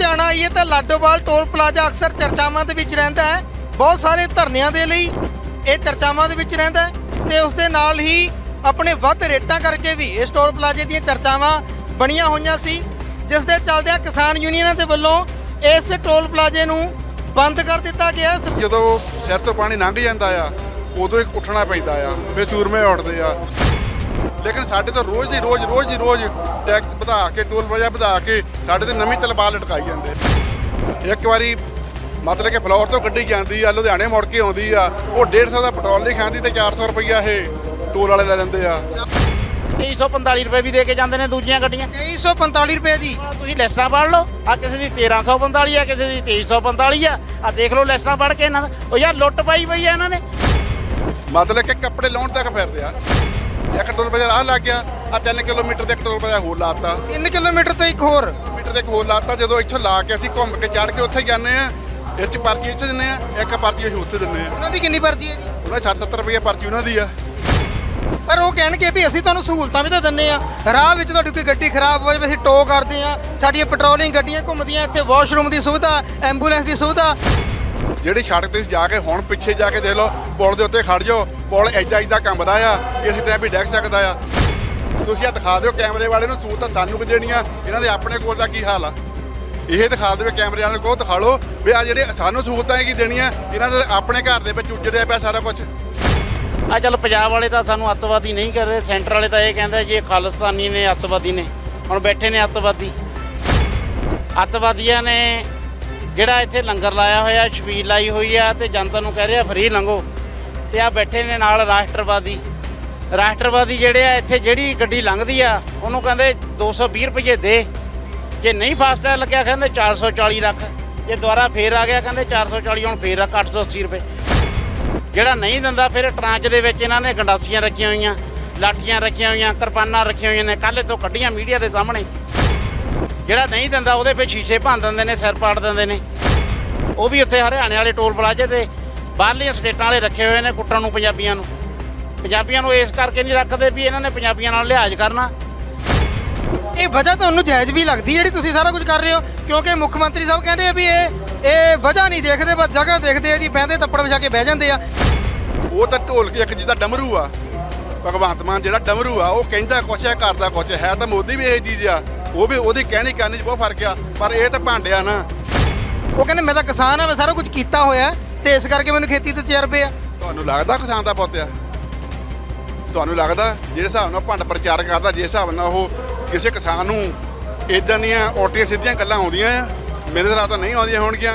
ਲੁਧਿਆਣਾ ਆਈਏ ਤਾਂ Ladowal toll plaza ਅਕਸਰ ਚਰਚਾਵਾਂ ਦੇ ਵਿੱਚ ਰਹਿੰਦਾ ਹੈ। ਬਹੁਤ ਸਾਰੇ ਧਰਨਿਆਂ ਦੇ ਲਈ ਇਹ ਚਰਚਾਵਾਂ ਦੇ ਵਿੱਚ ਰਹਿੰਦਾ ਹੈ ਤੇ ਉਸ ਦੇ ਨਾਲ ਹੀ ਆਪਣੇ ਵੱਧ ਰੇਟਾਂ ਕਰਕੇ ਵੀ ਇਸ ਟੋਲ ਪਲਾਜ਼ੇ ਦੀਆਂ ਚਰਚਾਵਾਂ ਬਣੀਆਂ ਹੋਈਆਂ ਸੀ, ਜਿਸ ਦੇ ਚੱਲਦਿਆਂ ਕਿਸਾਨ ਯੂਨੀਅਨਾਂ ਦੇ ਵੱਲੋਂ ਇਸ ਟੋਲ ਪਲਾਜ਼ੇ ਨੂੰ ਬੰਦ ਕਰ ਦਿੱਤਾ ਗਿਆ। ਜਦੋਂ ਸਿਰ ਤੋਂ ਪਾਣੀ ਲੰਘ ਜਾਂਦਾ ਆ ਉਦੋਂ ਇੱਕ ਉੱਠਣਾ ਪੈਂਦਾ ਆ, ਫਿਰ ਸੂਰਮੇ ਉੱਠਦੇ ਆ। ਲੇਕਿਨ ਸਾਡੇ ਤੋਂ ਰੋਜ਼ ਦੀ ਰੋਜ਼ ਟੈਕਸ ਵਧਾ ਕੇ ਟੋਲ ਪਲਾਜ਼ਾ ਵਧਾ ਕੇ ਸਾਡੇ ਤੇ ਨਵੀਂ ਤਲਵਾਰ ਲਟਕਾਈ ਜਾਂਦੇ। ਇੱਕ ਵਾਰੀ ਮਤਲਬ ਕਿ ਫਲੋਰ ਤੋਂ ਗੱਡੀ ਜਾਂਦੀ ਆ, ਲੁਧਿਆਣੇ ਮੁੜ ਕੇ ਆਉਂਦੀ ਆ, ਉਹ 150 ਦਾ ਪੈਟਰੋਲ ਨਹੀਂ ਖਾਂਦੀ ਤੇ 400 ਰੁਪਈਆ ਇਹ ਟੋਲ ਵਾਲੇ ਲੈ ਲੈਂਦੇ ਆ। 2345 ਰੁਪਏ ਵੀ ਦੇ ਕੇ ਜਾਂਦੇ ਨੇ ਦੂਜੀਆਂ ਗੱਡੀਆਂ। 2345 ਰੁਪਏ ਜੀ। ਤੁਸੀਂ ਲਿਸਟਾਂ ਪੜ੍ਹ ਲਓ, ਆ ਕਿਸੇ ਦੀ 1345 ਆ, ਕਿਸੇ ਦੀ 2345 ਆ ਦੇਖ ਲਓ ਲਿਸਟਾਂ ਪੜ੍ਹ ਕੇ ਇਹਨਾਂ ਦਾ। ਉਹ ਯਾਰ ਲੁੱਟ ਪਾਈ ਪਈ ਆ ਇਹਨਾਂ ਨੇ। ਮਤਲਬ ਕਿ ਕੱਪੜੇ ਲਾਉਣ ਤੱਕ ਫਿਰਦੇ ਆ। ਇੱਕ ਟੋਲ ਪਲਾਜ਼ਾ ਆਹ ਲੱਗ ਗਿਆ, ਆ 3 ਕਿਲੋਮੀਟਰ ਤੇ ਇੱਕ ਟੋਲ ਪਲਾਜ਼ਾ ਹੋਰ ਲਾਤਾ, 3 ਕਿਲੋਮੀਟਰ ਤੇ ਇੱਕ ਹੋਰ ਕਿਲੋਮੀਟਰ ਤੇ ਇੱਕ ਹੋਰ ਲਾਤਾ। ਜਦੋਂ ਇੱਥੋਂ ਲਾ ਕੇ ਅਸੀਂ ਘੁੰਮ ਕੇ ਚੜ੍ਹ ਕੇ ਉੱਥੇ ਜਾਂਦੇ ਆ, ਇਹ 'ਚ ਪਰਚੀ ਇੱਥੇ ਦਿੰਦੇ ਆ, ਇੱਕ ਪਰਚੀ ਅਸੀਂ ਉੱਥੇ ਦਿੰਦੇ ਆ। ਉਹਨਾਂ ਦੀ ਕਿੰਨੀ ਪਰਚੀ ਹੈ ਜੀ? ਉਹਨਾਂ 60-70 ਰੁਪਏ ਪਰਚੀ ਉਹਨਾਂ ਦੀ ਆ। ਪਰ ਉਹ ਕਹਿਣਗੇ ਵੀ ਅਸੀਂ ਤੁਹਾਨੂੰ ਸਹੂਲਤਾਂ ਵੀ ਤਾਂ ਦਿੰਦੇ ਆ, ਰਾਹ ਵਿੱਚ ਤੁਹਾਡੀ ਕੋਈ ਗੱਡੀ ਖਰਾਬ ਹੋ ਜਾਵੇ ਅਸੀਂ ਟੋ ਕਰਦੇ ਆ, ਸਾਡੀਆਂ ਪੈਟਰੋਲਿੰਗ ਗੱਡੀਆਂ ਘੁੰਮਦੀਆਂ, ਇੱਥੇ ਵਾਸ਼ਰੂਮ ਦੀ ਸੁਵਿਧਾ, ਐਂਬੂਲੈਂਸ ਦੀ ਸੁਵਿਧਾ। ਜਿਹੜੀ ਸੜਕ ਤੇ ਜਾ ਕੇ ਹੁਣ ਪਿੱਛੇ ਜਾ ਕੇ ਦੇਖ ਲਓ, ਪੁਲ ਦੇ ਉੱਤੇ ਖੜ ਜਾਓ, ਪੁਲ ਇੱਦਾਂ ਕੰਬਦਾ ਆ, ਇਸ ਟਾਈਮ ਵੀ ਡਿੱਗ ਸਕਦਾ ਆ। ਤੁਸੀਂ ਆ ਦਿਖਾ ਦਿਓ ਕੈਮਰੇ ਵਾਲੇ ਨੂੰ, ਸਹੂਲਤਾਂ ਸਾਨੂੰ ਕਿ ਦੇਣੀਆਂ, ਇਹਨਾਂ ਦੇ ਆਪਣੇ ਕੋਲ ਦਾ ਕੀ ਹਾਲ ਆ ਇਹ ਦਿਖਾ ਦੇਵੇ। ਕੈਮਰੇ ਵਾਲੇ ਕੋਲ ਦਿਖਾ ਲਓ ਵੀ ਆ ਜਿਹੜੇ ਸਾਨੂੰ ਸਹੂਲਤਾਂ ਕੀ ਦੇਣੀਆਂ, ਇਹਨਾਂ ਦੇ ਆਪਣੇ ਘਰ ਦੇ ਵਿੱਚ ਉੱਜੜਿਆ ਪਿਆ ਸਾਰਾ ਕੁਝ। ਆ ਚਲ ਪੰਜਾਬ ਵਾਲੇ ਤਾਂ ਸਾਨੂੰ ਅੱਤਵਾਦੀ ਨਹੀਂ ਕਰਦੇ, ਸੈਂਟਰ ਵਾਲੇ ਤਾਂ ਇਹ ਕਹਿੰਦੇ ਜੀ ਇਹ ਖਾਲਿਸਤਾਨੀ ਨੇ, ਅੱਤਵਾਦੀ ਨੇ। ਹੁਣ ਬੈਠੇ ਨੇ ਅੱਤਵਾਦੀਆਂ ਨੇ ਜਿਹੜਾ ਇੱਥੇ ਲੰਗਰ ਲਾਇਆ ਹੋਇਆ, ਛਬੀਲ ਲਾਈ ਹੋਈ ਆ ਤੇ ਜਨਤਾ ਨੂੰ ਕਹਿ ਰਿਹਾ ਫਰੀ ਲੰਘੋ। ਤੇ ਆ ਬੈਠੇ ਨੇ ਨਾਲ ਰਾਸ਼ਟਰਵਾਦੀ ਜਿਹੜੇ ਆ, ਇੱਥੇ ਜਿਹੜੀ ਗੱਡੀ ਲੰਘਦੀ ਆ ਉਹਨੂੰ ਕਹਿੰਦੇ 220 ਰੁਪਏ ਦੇ, ਜੇ ਨਹੀਂ ਫਾਸਟੈਗ ਲੱਗਿਆ ਕਹਿੰਦੇ 440 ਰੱਖ, ਜੇ ਦੁਬਾਰਾ ਫੇਰ ਆ ਗਿਆ ਕਹਿੰਦੇ 440, ਹੁਣ ਫੇਰ ਰੱਖ 880 ਰੁਪਏ। ਜਿਹੜਾ ਨਹੀਂ ਦਿੰਦਾ ਫਿਰ ਟਰਾਂਚ ਦੇ ਵਿੱਚ ਇਹਨਾਂ ਨੇ ਗੰਡਾਸੀਆਂ ਰੱਖੀਆਂ ਹੋਈਆਂ, ਲਾਠੀਆਂ ਰੱਖੀਆਂ ਹੋਈਆਂ, ਕਿਰਪਾਨਾਂ ਰੱਖੀਆਂ ਹੋਈਆਂ ਨੇ, ਕੱਲ੍ਹ ਤੋਂ ਕੱਢੀਆਂ ਮੀਡੀਆ ਦੇ ਸਾਹਮਣੇ। ਜਿਹੜਾ ਨਹੀਂ ਦਿੰਦਾ ਉਹਦੇ 'ਤੇ ਸ਼ੀਸ਼ੇ ਭੰਨ ਦਿੰਦੇ ਨੇ, ਸਿਰ ਪਾੜ ਦਿੰਦੇ ਨੇ। ਉਹ ਵੀ ਉੱਥੇ ਹਰਿਆਣੇ ਵਾਲੇ ਟੋਲ ਪਲਾਜ਼ੇ 'ਤੇ ਬਾਹਰਲੀਆਂ ਸਟੇਟਾਂ ਵਾਲੇ ਰੱਖੇ ਹੋਏ ਨੇ ਕੁੱਟਣ ਨੂੰ ਪੰਜਾਬੀਆਂ ਨੂੰ ਇਸ ਕਰਕੇ ਨਹੀਂ ਰੱਖਦੇ ਵੀ ਇਹਨਾਂ ਨੇ ਪੰਜਾਬੀਆਂ ਨਾਲ ਲਿਹਾਜ਼ ਕਰਨਾ। ਇਹ ਵਜ੍ਹਾ ਤੁਹਾਨੂੰ ਜਾਇਜ਼ ਵੀ ਲੱਗਦੀ ਜਿਹੜੀ ਤੁਸੀਂ ਸਾਰਾ ਕੁਝ ਕਰ ਰਹੇ ਹੋ, ਕਿਉਂਕਿ ਮੁੱਖ ਮੰਤਰੀ ਸਾਹਿਬ ਕਹਿੰਦੇ ਆ ਵੀ ਇਹ ਵਜ੍ਹਾ ਨਹੀਂ ਦੇਖਦੇ, ਬਸ ਜਗ੍ਹਾ ਦੇਖਦੇ ਆ ਜੀ, ਬਹਿੰਦੇ ਤੱਪੜ ਵਿਛਾ ਕੇ ਬਹਿ ਜਾਂਦੇ ਆ। ਉਹ ਤਾਂ ਢੋਲ ਕੇ ਇੱਕ ਜਿਹਦਾ ਡਮਰੂ ਆ, ਭਗਵੰਤ ਮਾਨ ਜਿਹੜਾ ਡਮਰੂ ਆ, ਉਹ ਕਹਿੰਦਾ ਕੁਛ ਹੈ ਕਰਦਾ ਕੁਛ ਹੈ। ਤਾਂ ਮੋਦੀ ਵੀ ਇਹ ਚੀਜ਼ ਆ, ਉਹ ਵੀ ਉਹਦੀ ਕਹਿਣੀ ਕਰਨੀ 'ਚ ਬਹੁਤ ਫਰਕ ਆ, ਪਰ ਇਹ ਤਾਂ ਭਾਂਡਿਆ ਨਾ। ਉਹ ਕਹਿੰਦੇ ਮੈਂ ਤਾਂ ਕਿਸਾਨ ਆ, ਮੈਂ ਸਾਰਾ ਕੁਝ ਕੀਤਾ ਹੋਇਆ ਤੇ ਇਸ ਕਰਕੇ ਮੈਨੂੰ ਖੇਤੀ ਤੇ ਤਜਰਬੇ ਆ। ਤੁਹਾਨੂੰ ਲੱਗਦਾ ਕਿਸਾਨ ਦਾ ਪੁੱਤ ਆ? ਤੁਹਾਨੂੰ ਲੱਗਦਾ ਜਿਹੜੇ ਹਿਸਾਬ ਨਾਲ ਭੰਡ ਪ੍ਰਚਾਰ ਕਰਦਾ, ਜਿਸ ਹਿਸਾਬ ਨਾਲ ਉਹ ਕਿਸੇ ਕਿਸਾਨ ਨੂੰ ਇੱਦਾਂ ਦੀਆਂ ਉਲਟੀਆਂ ਸਿੱਧੀਆਂ ਗੱਲਾਂ ਆਉਂਦੀਆਂ ਆ, ਮੇਰੇ ਨਾਲ ਤਾਂ ਨਹੀਂ ਆਉਂਦੀਆਂ ਹੋਣਗੀਆਂ।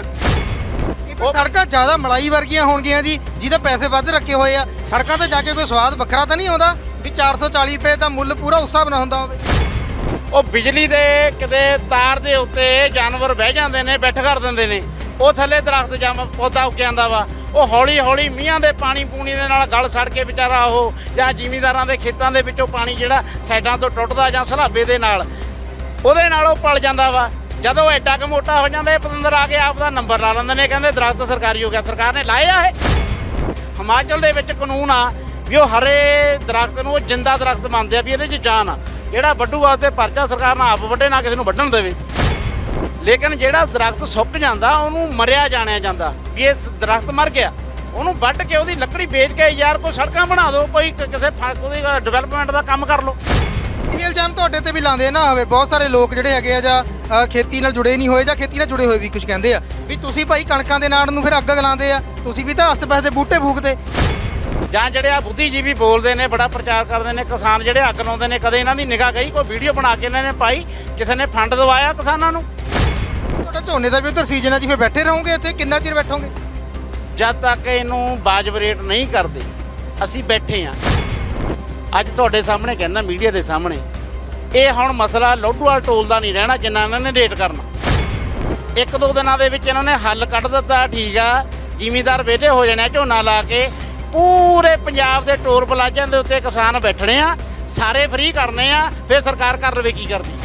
ਸੜਕਾਂ ਜ਼ਿਆਦਾ ਮਲਾਈ ਵਰਗੀਆਂ ਹੋਣਗੀਆਂ ਜੀ, ਜਿਹਦੇ ਪੈਸੇ ਵੱਧ ਰੱਖੇ ਹੋਏ ਆ। ਸੜਕਾਂ ਤੇ ਜਾ ਕੇ ਕੋਈ ਸਵਾਦ ਵੱਖਰਾ ਤਾਂ ਨਹੀਂ ਆਉਂਦਾ ਵੀ 440 ਰੁਪਏ ਦਾ ਮੁੱਲ ਪੂਰਾ ਉਸ ਹਿਸਾਬ ਨਾਲ ਹੁੰਦਾ ਹੋਵੇ। ਉਹ ਬਿਜਲੀ ਦੇ ਕਿਤੇ ਤਾਰ ਦੇ ਉੱਤੇ ਜਾਨਵਰ ਬਹਿ ਜਾਂਦੇ ਨੇ, ਬੈਠ ਕਰ ਦਿੰਦੇ ਨੇ, ਉਹ ਥੱਲੇ ਦਰਖਤ ਪੌਦਾ ਉੱਗ ਜਾਂਦਾ ਵਾ, ਉਹ ਹੌਲੀ ਮੀਂਹਾਂ ਦੇ ਪਾਣੀ ਪੂਣੀ ਦੇ ਨਾਲ ਗਲ ਸੜ ਕੇ ਵਿਚਾਰਾ ਉਹ, ਜਾਂ ਜ਼ਿਮੀਂਦਾਰਾਂ ਦੇ ਖੇਤਾਂ ਦੇ ਵਿੱਚੋਂ ਪਾਣੀ ਜਿਹੜਾ ਸਾਈਡਾਂ ਤੋਂ ਟੁੱਟਦਾ ਜਾਂ ਸਲਾਬੇ ਦੇ ਨਾਲ, ਉਹਦੇ ਨਾਲ ਉਹ ਪਲ ਜਾਂਦਾ ਵਾ। ਜਦੋਂ ਐਡਾ ਕੁ ਮੋਟਾ ਹੋ ਜਾਂਦਾ, ਇਹ ਪਤੰਦਰ ਆ ਕੇ ਆਪ ਦਾ ਨੰਬਰ ਲਾ ਲੈਂਦੇ ਨੇ, ਕਹਿੰਦੇ ਦਰਖਤ ਸਰਕਾਰੀ ਹੋ ਗਿਆ। ਸਰਕਾਰ ਨੇ ਲਾਏ ਆ ਇਹ। ਹਿਮਾਚਲ ਦੇ ਵਿੱਚ ਕਾਨੂੰਨ ਆ ਵੀ ਉਹ ਹਰੇ ਦਰਖਤ ਨੂੰ ਉਹ ਜਿੰਦਾ ਦਰਖਤ ਮੰਨਦੇ ਆ ਵੀ ਇਹਦੇ 'ਚ ਜਾਨ ਆ। ਜਿਹੜਾ ਵੱਢੂ ਵਾਸਤੇ ਪਰਚਾ ਸਰਕਾਰ ਨਾਲ ਆਪ ਵੱਢੇ, ਨਾ ਕਿਸੇ ਨੂੰ ਵੱਢਣ ਦੇਵੇ। ਲੇਕਿਨ ਜਿਹੜਾ ਦਰਖਤ ਸੁੱਕ ਜਾਂਦਾ ਉਹਨੂੰ ਮਰਿਆ ਜਾਣਿਆ ਜਾਂਦਾ ਵੀ ਇਹ ਦਰਖਤ ਮਰ ਗਿਆ, ਉਹਨੂੰ ਵੱਢ ਕੇ ਉਹਦੀ ਲੱਕੜੀ ਵੇਚ ਕੇ ਯਾਰ ਕੋਈ ਸੜਕਾਂ ਬਣਾ ਦਿਓ, ਕੋਈ ਕਿਸੇ ਉਹਦੀ ਡਿਵੈਲਪਮੈਂਟ ਦਾ ਕੰਮ ਕਰ ਲਓ। ਇਹ ਇਲਜ਼ਾਮ ਤੁਹਾਡੇ ਤੇ ਵੀ ਲਾਉਂਦੇ ਨਾ ਹੋਵੇ, ਬਹੁਤ ਸਾਰੇ ਲੋਕ ਜਿਹੜੇ ਹੈਗੇ ਆ ਜਾਂ ਖੇਤੀ ਨਾਲ ਜੁੜੇ ਨਹੀਂ ਹੋਏ ਜਾਂ ਖੇਤੀ ਨਾਲ ਜੁੜੇ ਹੋਏ ਵੀ ਕੁਝ ਕਹਿੰਦੇ ਆ ਵੀ ਤੁਸੀਂ ਭਾਈ ਕਣਕਾਂ ਦੇ ਨਾੜ ਨੂੰ ਫਿਰ ਅੱਗ ਲਾਉਂਦੇ ਆ, ਤੁਸੀਂ ਵੀ ਤਾਂ ਆਸ-ਪਾਸ ਦੇ ਬੂਟੇ ਫੂਕਦੇ। ਜਾਂ ਜਿਹੜੇ ਆ ਬੁੱਧੀਜੀਵੀ ਬੋਲਦੇ ਨੇ, ਬੜਾ ਪ੍ਰਚਾਰ ਕਰਦੇ ਨੇ, ਕਿਸਾਨ ਜਿਹੜੇ ਅੱਗ ਲਾਉਂਦੇ ਨੇ, ਕਦੇ ਇਹਨਾਂ ਦੀ ਨਿਗਾਹ ਗਈ ਕੋਈ ਵੀਡੀਓ ਬਣਾ ਕੇ ਇਹਨਾਂ ਨੇ ਪਾਈ, ਕਿਸੇ ਨੇ ਫੰਡ ਦਵਾਇਆ ਕਿਸਾਨਾਂ ਨੂੰ? ਤੁਹਾਡਾ ਝੋਨੇ ਦਾ ਵੀ ਉਧਰ ਸੀਜ਼ਨ ਆ ਜੀ, ਫਿਰ ਬੈਠੇ ਰਹੋਗੇ ਇੱਥੇ? ਕਿੰਨਾ ਚਿਰ ਬੈਠੋਗੇ? ਜਦ ਤੱਕ ਇਹਨੂੰ ਵਾਜਬ ਰੇਟ ਨਹੀਂ ਕਰਦੇ ਅਸੀਂ ਬੈਠੇ ਹਾਂ। ਅੱਜ ਤੁਹਾਡੇ ਸਾਹਮਣੇ ਕਹਿੰਦਾ, ਮੀਡੀਆ ਦੇ ਸਾਹਮਣੇ, ਇਹ ਹੁਣ ਮਸਲਾ ਲੋਡੂਵਾਲ ਟੋਲ ਦਾ ਨਹੀਂ ਰਹਿਣਾ ਜਿੰਨਾ ਇਹਨਾਂ ਨੇ ਰੇਟ ਕਰਨਾ। 1-2 ਦਿਨਾਂ ਦੇ ਵਿੱਚ ਇਹਨਾਂ ਨੇ ਹੱਲ ਕੱਢ ਦਿੱਤਾ, ਠੀਕ ਆ, ਜ਼ਿਮੀਂਦਾਰ ਵਿਹਲੇ ਹੋ ਜਾਣੇ ਝੋਨਾ ਲਾ ਕੇ। ਪੂਰੇ ਪੰਜਾਬ ਦੇ ਟੋਲ ਪਲਾਜ਼ਿਆਂ ਦੇ ਉੱਤੇ ਕਿਸਾਨ ਬੈਠਣੇ ਆ, ਸਾਰੇ ਫ੍ਰੀ ਕਰਨੇ ਆ, ਫਿਰ ਸਰਕਾਰ ਕਰ ਲਵੇ ਕੀ ਕਰਦੀ।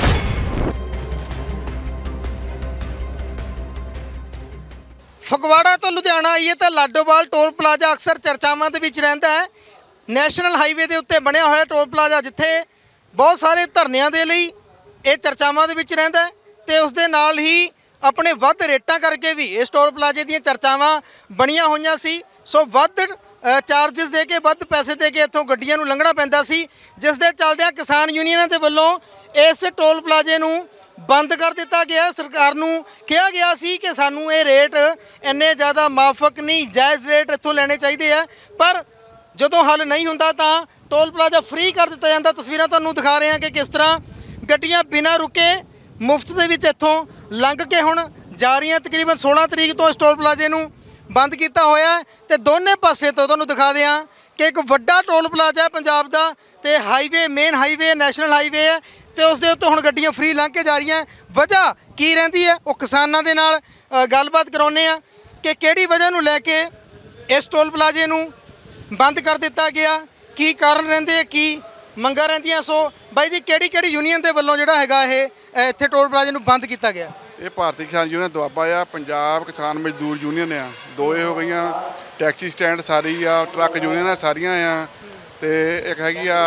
ਫਗਵਾੜਾ ਤੋਂ ਲੁਧਿਆਣਾ ਆਈਏ ਤਾਂ ਲਾਡੋਵਾਲ ਟੋਲ ਪਲਾਜ਼ਾ ਅਕਸਰ ਚਰਚਾਵਾਂ ਦੇ ਵਿੱਚ ਰਹਿੰਦਾ ਹੈ। ਨੈਸ਼ਨਲ ਹਾਈਵੇ ਦੇ ਉੱਤੇ ਬਣਿਆ ਹੋਇਆ ਟੋਲ ਪਲਾਜ਼ਾ, ਜਿੱਥੇ ਬਹੁਤ ਸਾਰੇ ਧਰਨਿਆਂ ਦੇ ਲਈ ਇਹ ਚਰਚਾਵਾਂ ਦੇ ਵਿੱਚ ਰਹਿੰਦਾ ਹੈ ਤੇ ਉਸ ਦੇ ਨਾਲ ਹੀ ਆਪਣੇ ਵੱਧ ਰੇਟਾਂ ਕਰਕੇ ਵੀ ਇਸ ਟੋਲ ਪਲਾਜ਼ੇ ਦੀਆਂ ਚਰਚਾਵਾਂ ਬਣੀਆਂ ਹੋਈਆਂ ਸੀ। ਸੋ ਵੱਧ ਚਾਰजेस ਦੇ ਕੇ, ਵੱਧ ਪੈਸੇ ਦੇ ਕੇ ਇੱਥੋਂ ਗੱਡੀਆਂ ਨੂੰ ਲੰਘਣਾ ਪੈਂਦਾ ਸੀ, ਜਿਸ ਦੇ ਚੱਲਦਿਆਂ ਕਿਸਾਨ ਯੂਨੀਅਨਾਂ ਦੇ ਵੱਲੋਂ ਇਸ ਟੋਲ ਪਲਾਜ਼ੇ ਨੂੰ ਬੰਦ ਕਰ ਦਿੱਤਾ ਗਿਆ। ਸਰਕਾਰ ਨੂੰ ਕਿਹਾ ਗਿਆ ਸੀ ਕਿ ਸਾਨੂੰ ਇਹ ਰੇਟ ਇੰਨੇ ਜ਼ਿਆਦਾ ਮਾਫਕ ਨਹੀਂ, ਜਾਇਜ਼ ਰੇਟ ਇੱਥੋਂ ਲੈਣੇ ਚਾਹੀਦੇ ਆ, ਪਰ ਜਦੋਂ ਹੱਲ ਨਹੀਂ ਹੁੰਦਾ ਤਾਂ ਟੋਲ ਪਲਾਜ਼ਾ ਫ੍ਰੀ ਕਰ ਦਿੱਤਾ ਜਾਂਦਾ। ਤਸਵੀਰਾਂ ਤੁਹਾਨੂੰ ਦਿਖਾ ਰਹੇ ਹਾਂ ਕਿ ਕਿਸ ਤਰ੍ਹਾਂ ਗੱਡੀਆਂ ਬਿਨਾਂ ਰੁਕੇ ਮੁਫਤ ਦੇ ਵਿੱਚ ਇੱਥੋਂ ਲੰਘ ਕੇ ਹੁਣ ਜਾ ਰਹੀਆਂ। ਤਕਰੀਬਨ 16 ਤਰੀਕ ਤੋਂ ਇਸ ਟੋਲ ਪਲਾਜ਼ੇ ਨੂੰ ਬੰਦ ਕੀਤਾ ਹੋਇਆ ਤੇ ਦੋਨੇ ਪਾਸੇ ਤੋਂ ਤੁਹਾਨੂੰ ਦਿਖਾ ਦਿਆਂ ਕਿ ਇੱਕ ਵੱਡਾ ਟੋਲ ਪਲਾਜ਼ਾ ਹੈ ਪੰਜਾਬ ਦਾ ਤੇ highway, main highway, national highway ਹੈ ਤੇ ਉਸ ਦੇ ਉੱਤੇ ਹੁਣ ਗੱਡੀਆਂ ਫ੍ਰੀ ਲੰਘ ਕੇ ਜਾ ਰਹੀਆਂ। ਵਜ੍ਹਾ ਕੀ ਰਹਿੰਦੀ ਹੈ ਉਹ ਕਿਸਾਨਾਂ ਦੇ ਨਾਲ ਗੱਲਬਾਤ ਕਰਾਉਂਦੇ ਆ ਕਿ ਕਿਹੜੀ ਵਜ੍ਹਾ ਨੂੰ ਲੈ ਕੇ ਇਸ ਟੋਲ ਪਲਾਜ਼ੇ ਨੂੰ ਬੰਦ ਕਰ ਦਿੱਤਾ ਗਿਆ, ਕੀ ਕਾਰਨ ਰਹਿੰਦੇ, ਕੀ ਮੰਗਾਂ ਰਹਿੰਦੀਆਂ। ਸੋ ਬਾਈ ਜੀ, ਕਿਹੜੀ ਯੂਨੀਅਨ ਦੇ ਵੱਲੋਂ ਜਿਹੜਾ ਹੈਗਾ ਇਹ ਇੱਥੇ ਟੋਲ ਪਲਾਜ਼ੇ ਨੂੰ ਬੰਦ ਕੀਤਾ ਗਿਆ? ਇਹ ਭਾਰਤੀ ਕਿਸਾਨ ਯੂਨੀਅਨ ਦੁਆਬਾ ਆ, ਪੰਜਾਬ ਕਿਸਾਨ ਮਜ਼ਦੂਰ ਯੂਨੀਅਨ ਆ, ਦੋਏ ਹੋ ਗਈਆਂ। ਟੈਕਸੀ ਸਟੈਂਡ ਸਾਰੀ ਆ, ਟਰੱਕ ਯੂਨੀਅਨਾਂ ਸਾਰੀਆਂ ਆ, ਤੇ ਇੱਕ ਹੈਗੀ ਆ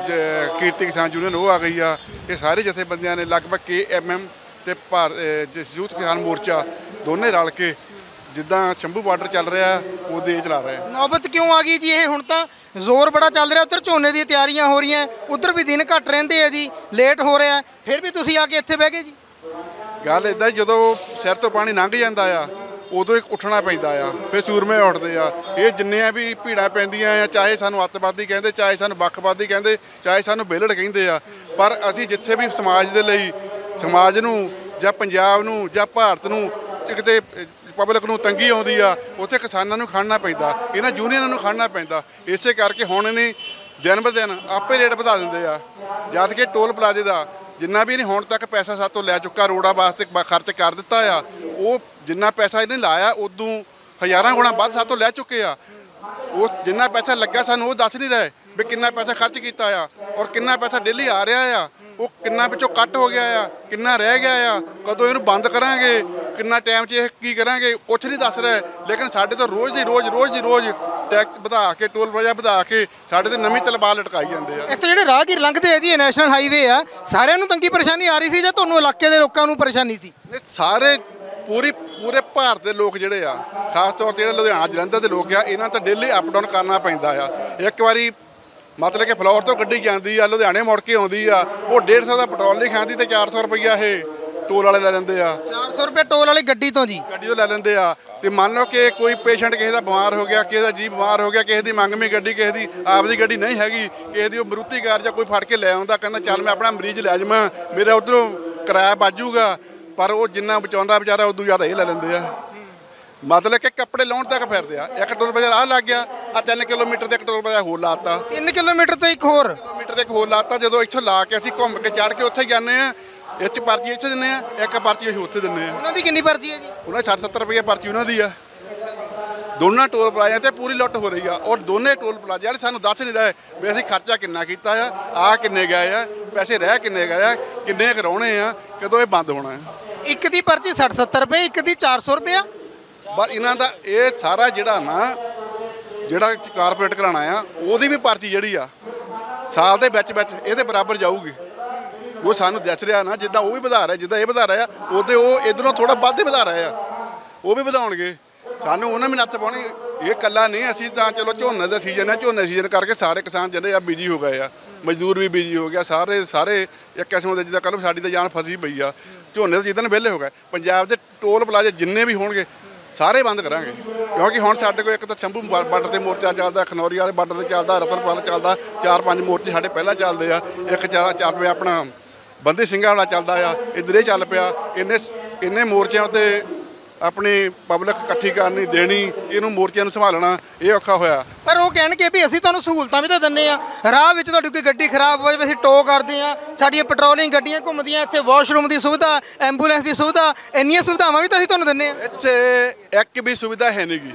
ਕੀਰਤੀ ਕਿਸਾਨ ਯੂਨੀਅਨ, ਉਹ ਆ ਗਈ ਆ। ਇਹ ਸਾਰੇ ਜਥੇਬੰਦੀਆਂ ਨੇ ਲਗਭਗ KMM ਤੇ ਯੂਥ ਕਿਸਾਨ ਮੋਰਚਾ ਦੋਨੇ ਰਲ ਕੇ ਜਿੱਦਾਂ ਸ਼ੰਭੂ ਬਾਰਡਰ ਚੱਲ ਰਿਹਾ ਉਹਦੇ ਚਲਾ ਰਹੇ। ਨੌਬਤ ਕਿਉਂ ਆ ਗਈ ਜੀ ਇਹ? ਹੁਣ ਤਾਂ ਜ਼ੋਰ ਬੜਾ ਚੱਲ ਰਿਹਾ, ਉੱਧਰ ਝੋਨੇ ਦੀਆਂ ਤਿਆਰੀਆਂ ਹੋ ਰਹੀਆਂ, ਉੱਧਰ ਵੀ ਦਿਨ ਘੱਟ ਰਹਿੰਦੇ ਆ ਜੀ, ਲੇਟ ਹੋ ਰਿਹਾ, ਫਿਰ ਵੀ ਤੁਸੀਂ ਆ ਕੇ ਇੱਥੇ ਬਹਿ ਗਏ ਜੀ। ਗੱਲ ਇੱਦਾਂ, ਜਦੋਂ ਸਿਰ ਤੋਂ ਪਾਣੀ ਲੰਘ ਜਾਂਦਾ ਆ ਉਦੋਂ ਉੱਠਣਾ ਪੈਂਦਾ ਆ, ਫਿਰ ਸੂਰਮੇ ਉੱਠਦੇ ਆ। ਇਹ ਜਿੰਨੀਆਂ ਵੀ ਭੀੜਾਂ ਪੈਂਦੀਆਂ ਆ, ਚਾਹੇ ਸਾਨੂੰ ਅੱਤਵਾਦੀ ਕਹਿੰਦੇ, ਚਾਹੇ ਸਾਨੂੰ ਵੱਖਵਾਦੀ ਕਹਿੰਦੇ, ਚਾਹੇ ਸਾਨੂੰ ਵਿਹਲੜ ਕਹਿੰਦੇ ਆ, ਪਰ ਅਸੀਂ ਜਿੱਥੇ ਵੀ ਸਮਾਜ ਦੇ ਲਈ, ਸਮਾਜ ਨੂੰ ਜਾਂ ਪੰਜਾਬ ਨੂੰ ਜਾਂ ਭਾਰਤ ਨੂੰ ਕਿਤੇ ਪਬਲਿਕ ਨੂੰ ਤੰਗੀ ਆਉਂਦੀ ਆ, ਉੱਥੇ ਕਿਸਾਨਾਂ ਨੂੰ ਖੜਨਾ ਪੈਂਦਾ, ਇਹਨਾਂ ਯੂਨੀਅਨਾਂ ਨੂੰ ਖੜਨਾ ਪੈਂਦਾ। ਇਸੇ ਕਰਕੇ ਹੁਣ ਇਹਨੇ ਦਿਨ ਬ ਦਿਨ ਆਪੇ ਰੇਟ ਵਧਾ ਦਿੰਦੇ ਆ। ਜਦ ਕਿ ਟੋਲ ਪਲਾਜ਼ੇ ਦਾ ਜਿੰਨਾ ਵੀ ਇਹਨੇ ਹੁਣ ਤੱਕ ਪੈਸਾ ਸਾਤੋਂ ਲੈ ਚੁੱਕਾ, ਰੋਡਾਂ ਵਾਸਤੇ ਖਰਚ ਕਰ ਦਿੱਤਾ ਆ, ਉਹ ਜਿੰਨਾ ਪੈਸਾ ਇਹਨੇ ਲਾਇਆ ਉਦੋਂ ਹਜ਼ਾਰਾਂ ਗੁਣਾ ਵੱਧ ਸਾਤੋਂ ਲੈ ਚੁੱਕੇ ਆ। ਉਹ ਜਿੰਨਾ ਪੈਸਾ ਲੱਗਾ ਸਾਨੂੰ ਉਹ ਦੱਸ ਨਹੀਂ ਰਹੇ ਵੀ ਕਿੰਨਾ ਪੈਸਾ ਖਰਚ ਕੀਤਾ ਆ ਔਰ ਕਿੰਨਾ ਪੈਸਾ ਡੇਲੀ ਆ ਰਿਹਾ ਆ, ਉਹ ਕਿੰਨਾ ਵਿੱਚੋਂ ਕੱਟ ਹੋ ਗਿਆ ਆ, ਕਿੰਨਾ ਰਹਿ ਗਿਆ ਆ, ਕਦੋਂ ਇਹਨੂੰ ਬੰਦ ਕਰਾਂਗੇ, ਕਿੰਨਾ ਟਾਈਮ 'ਚ ਇਹ ਕੀ ਕਰਾਂਗੇ, ਕੁਛ ਨਹੀਂ ਦੱਸ ਰਹੇ। ਲੇਕਿਨ ਸਾਡੇ ਤੋਂ ਰੋਜ਼ ਦੀ ਰੋਜ਼ ਟੈਕਸ ਵਧਾ ਕੇ, ਟੋਲ ਪਲਾਜ਼ਾ ਵਧਾ ਕੇ ਸਾਡੇ ਤੇ ਨਵੀਂ ਤਲਵਾਰ ਲਟਕਾਈ ਜਾਂਦੇ ਆ। ਇੱਥੇ ਜਿਹੜੇ ਰਾਹਗੀਰ ਲੰਘਦੇ ਆ ਜੀ, ਇਹ ਨੈਸ਼ਨਲ ਹਾਈਵੇ ਆ, ਸਾਰਿਆਂ ਨੂੰ ਤੰਗੀ ਪਰੇਸ਼ਾਨੀ ਆ ਰਹੀ ਸੀ ਜਾਂ ਤੁਹਾਨੂੰ ਇਲਾਕੇ ਦੇ ਲੋਕਾਂ ਨੂੰ ਪਰੇਸ਼ਾਨੀ ਸੀ? ਇਹ ਸਾਰੇ ਪੂਰੇ ਭਾਰਤ ਦੇ ਲੋਕ ਜਿਹੜੇ ਆ, ਖਾਸ ਤੌਰ ਤੇ ਜਿਹੜੇ ਲੁਧਿਆਣਾ ਜਲੰਧਰ ਦੇ ਲੋਕ ਆ, ਇਹਨਾਂ ਤਾਂ ਡੇਲੀ ਅਪ ਡਾਊਨ ਕਰਨਾ ਪੈਂਦਾ ਆ। ਇੱਕ ਵਾਰੀ ਮਤਲਬ ਕਿ ਫਲੋਰ ਤੋਂ ਗੱਡੀ ਜਾਂਦੀ ਆ, ਲੁਧਿਆਣੇ ਮੁੜ ਕੇ ਆਉਂਦੀ ਆ, ਉਹ 150 ਦਾ ਪੈਟਰੋਲ ਨਹੀਂ ਖਾਂਦੀ ਤੇ 400 ਰੁਪਈਆ ਇਹ ਟੋਲ ਵਾਲੇ ਲੈ ਲੈਂਦੇ ਆ। 400 ਰੁਪਏ ਟੋਲ ਵਾਲੀ ਗੱਡੀ ਤੋਂ ਜੀ? ਗੱਡੀ ਤੋਂ ਲੈ ਲੈਂਦੇ ਆ। ਤੇ ਮੰਨ ਲਓ ਕਿ ਕੋਈ ਪੇਸ਼ੈਂਟ ਕਿਸੇ ਦਾ ਬਿਮਾਰ ਹੋ ਗਿਆ, ਕਿਸੇ ਦਾ ਜੀ ਬਿਮਾਰ ਹੋ ਗਿਆ, ਕਿਸੇ ਦੀ ਮੰਗਵੀਂ ਗੱਡੀ, ਕਿਸੇ ਦੀ ਆਪਦੀ ਗੱਡੀ ਨਹੀਂ ਹੈਗੀ, ਕਿਸੇ ਦੀ ਉਹ ਮਰੂਤੀ ਕਾਰ ਜਾਂ ਕੋਈ ਫੜ ਕੇ ਲੈ ਆਉਂਦਾ, ਕਹਿੰਦਾ ਚੱਲ ਮੈਂ ਆਪਣਾ ਮਰੀਜ਼ ਲੈ ਜਾਵਾਂ, ਮੇਰਾ ਉੱਧਰੋਂ ਕਿਰਾਇਆ ਬਾਜੂਗਾ, ਪਰ ਉਹ ਜਿੰਨਾ ਬਚਾਉਂਦਾ ਵਿਚਾਰਾ ਉਦੋਂ ਜ਼ਿਆਦਾ ਇਹ ਲੈ ਲੈਂਦੇ ਆ। ਮਤਲਬ ਕਿ ਕੱਪੜੇ ਲਾਉਣ ਤੱਕ ਫਿਰਦੇ ਆ। ਇੱਕ ਟੋਲ ਪਲਾਜ਼ਾ ਆਹ ਲੱਗ ਗਿਆ, ਆ 3 ਕਿਲੋਮੀਟਰ ਤੇ ਇੱਕ ਟੋਲ ਪਲਾਜ਼ਾ ਹੋਰ ਲਾਤਾ, 3 ਕਿਲੋਮੀਟਰ ਤੋਂ ਇੱਕ ਹੋਰ ਲਾਤਾ। ਜਦੋਂ ਇੱਥੋਂ ਲਾ ਕੇ ਅਸੀਂ ਘੁੰਮ ਕੇ ਚੜ੍ਹ ਕੇ ਉੱਥੇ ਜਾਂਦੇ ਆ, ਇਹ 'ਚ ਪਰਚੀ ਇੱਥੇ ਦਿੰਦੇ ਆ, ਇੱਕ ਪਰਚੀ ਅਸੀਂ ਉੱਥੇ ਦਿੰਦੇ ਆ। ਉਹਨਾਂ ਦੀ ਕਿੰਨੀ ਪਰਚੀ ਹੈ ਜੀ? ਉਹਨਾਂ 60-70 ਰੁਪਏ ਪਰਚੀ ਉਹਨਾਂ ਦੀ ਆ। ਦੋਨਾਂ ਟੋਲ ਪਲਾਜ਼ਿਆਂ ਤੇ ਪੂਰੀ ਲੁੱਟ ਹੋ ਰਹੀ ਆ ਔਰ ਦੋਨੇ ਟੋਲ ਪਲਾਜ਼ੇ ਵਾਲੇ ਸਾਨੂੰ ਦੱਸ ਨਹੀਂ ਰਹੇ ਵੀ ਅਸੀਂ ਖਰਚਾ ਕਿੰਨਾ ਕੀਤਾ ਆ ਕਿੰਨੇ ਗਏ ਆ, ਪੈਸੇ ਰਹਿ ਕਿੰਨੇ ਗਏ ਆ, ਕਿੰਨੇ ਕਰਾਉਣੇ ਆ, ਕਦੋਂ ਇਹ ਬੰਦ ਹੋਣਾ ਹੈ। ਇੱਕ ਦੀ ਪਰਚੀ 60-70 ਰੁਪਏ, ਇੱਕ ਦੀ 400 ਰੁਪਏ। ਬਸ ਇਹਨਾਂ ਦਾ ਇਹ ਸਾਰਾ ਜਿਹੜਾ ਕਾਰਪੋਰੇਟ ਕਰਾਉਣਾ ਆ, ਉਹਦੀ ਵੀ ਪਰਚੀ ਜਿਹੜੀ ਆ ਸਾਲ ਦੇ ਵਿੱਚ ਇਹਦੇ ਬਰਾਬਰ ਜਾਊਗੀ। ਉਹ ਸਾਨੂੰ ਦੱਸ ਰਿਹਾ ਨਾ, ਜਿੱਦਾਂ ਉਹ ਵੀ ਵਧਾ ਰਿਹਾ, ਜਿੱਦਾਂ ਇਹ ਵਧਾ ਰਿਹਾ, ਉਹਦੇ ਉਹ ਇਧਰੋਂ ਥੋੜਾ ਵੱਧ ਹੀ ਵਧਾ ਰਹੇ ਆ, ਉਹ ਵੀ ਵਧਾਉਣਗੇ। ਸਾਨੂੰ ਉਹਨਾਂ ਵੀ ਨੱਥ ਪਾਉਣੀ। ਇਹ ਇਕੱਲਾ ਨਹੀਂ, ਅਸੀਂ ਤਾਂ ਚਲੋ ਝੋਨੇ ਦਾ ਸੀਜ਼ਨ ਹੈ, ਝੋਨੇ ਸੀਜ਼ਨ ਕਰਕੇ ਸਾਰੇ ਕਿਸਾਨ ਜਿਹੜੇ ਆ ਬਿਜੀ ਹੋ ਗਏ ਆ, ਮਜ਼ਦੂਰ ਵੀ ਬਿਜੀ ਹੋ ਗਿਆ, ਸਾਰੇ ਇੱਕ ਕਿਸਮ ਦੇ ਜਿੱਦਾਂ ਕੱਲ੍ਹ ਸਾਡੀ ਤਾਂ ਜਾਨ ਫਸੀ ਪਈ ਆ। ਝੋਨੇ ਦਾ ਜਿੱਦਣ ਵਿਹਲੇ ਹੋ ਗਏ, ਪੰਜਾਬ ਦੇ ਟੋਲ ਪਲਾਜ਼ੇ ਜਿੰਨੇ ਵੀ ਹੋਣਗੇ ਸਾਰੇ ਬੰਦ ਕਰਾਂਗੇ, ਕਿਉਂਕਿ ਹੁਣ ਸਾਡੇ ਕੋਲ ਇੱਕ ਤਾਂ ਸ਼ੰਭੂ ਬਾਰਡਰ ਤੇ ਮੋਰਚਾ ਚੱਲਦਾ, ਖਨੌਰੀ ਵਾਲੇ ਬਾਰਡਰ ਤੇ ਚੱਲਦਾ, ਰਤਨਪਾਲ ਚੱਲਦਾ, 4-5 ਮੋਰਚੇ ਸਾਡੇ ਪਹਿਲਾਂ ਚੱਲਦੇ ਆ। ਇੱਕ ਚੱਲ ਪਿਆ ਆਪਣਾ ਬੰਦੀ ਸਿੰਘਾਂ ਵਾਲਾ ਚੱਲਦਾ ਆ, ਇੱਧਰ ਇਹ ਚੱਲ ਪਿਆ। ਇੰਨੇ ਮੋਰਚਿਆਂ ਤੇ ਆਪਣੀ ਪਬਲਿਕ ਇਕੱਠੀ ਕਰਨੀ, ਦੇਣੀ, ਇਹਨੂੰ ਮੋਰਚਿਆਂ ਨੂੰ ਸੰਭਾਲਣਾ ਇਹ ਔਖਾ ਹੋਇਆ। ਪਰ ਉਹ ਕਹਿਣਗੇ ਵੀ ਅਸੀਂ ਤੁਹਾਨੂੰ ਸਹੂਲਤਾਂ ਵੀ ਤਾਂ ਦਿੰਦੇ ਆ, ਰਾਹ ਵਿੱਚ ਤੁਹਾਡੀ ਕੋਈ ਗੱਡੀ ਖਰਾਬ ਹੋ ਜਾਵੇ ਅਸੀਂ ਟੋ ਕਰਦੇ ਆ, ਸਾਡੀਆਂ ਪੈਟਰੋਲਿੰਗ ਗੱਡੀਆਂ ਘੁੰਮਦੀਆਂ, ਇੱਥੇ ਵਾਸ਼ਰੂਮ ਦੀ ਸੁਵਿਧਾ, ਐਂਬੂਲੈਂਸ ਦੀ ਸੁਵਿਧਾ, ਇੰਨੀਆਂ ਸੁਵਿਧਾਵਾਂ ਵੀ ਤਾਂ ਅਸੀਂ ਤੁਹਾਨੂੰ ਦਿੰਦੇ ਆ। ਇੱਥੇ ਇੱਕ ਵੀ ਸੁਵਿਧਾ ਹੈ ਨਹੀਂ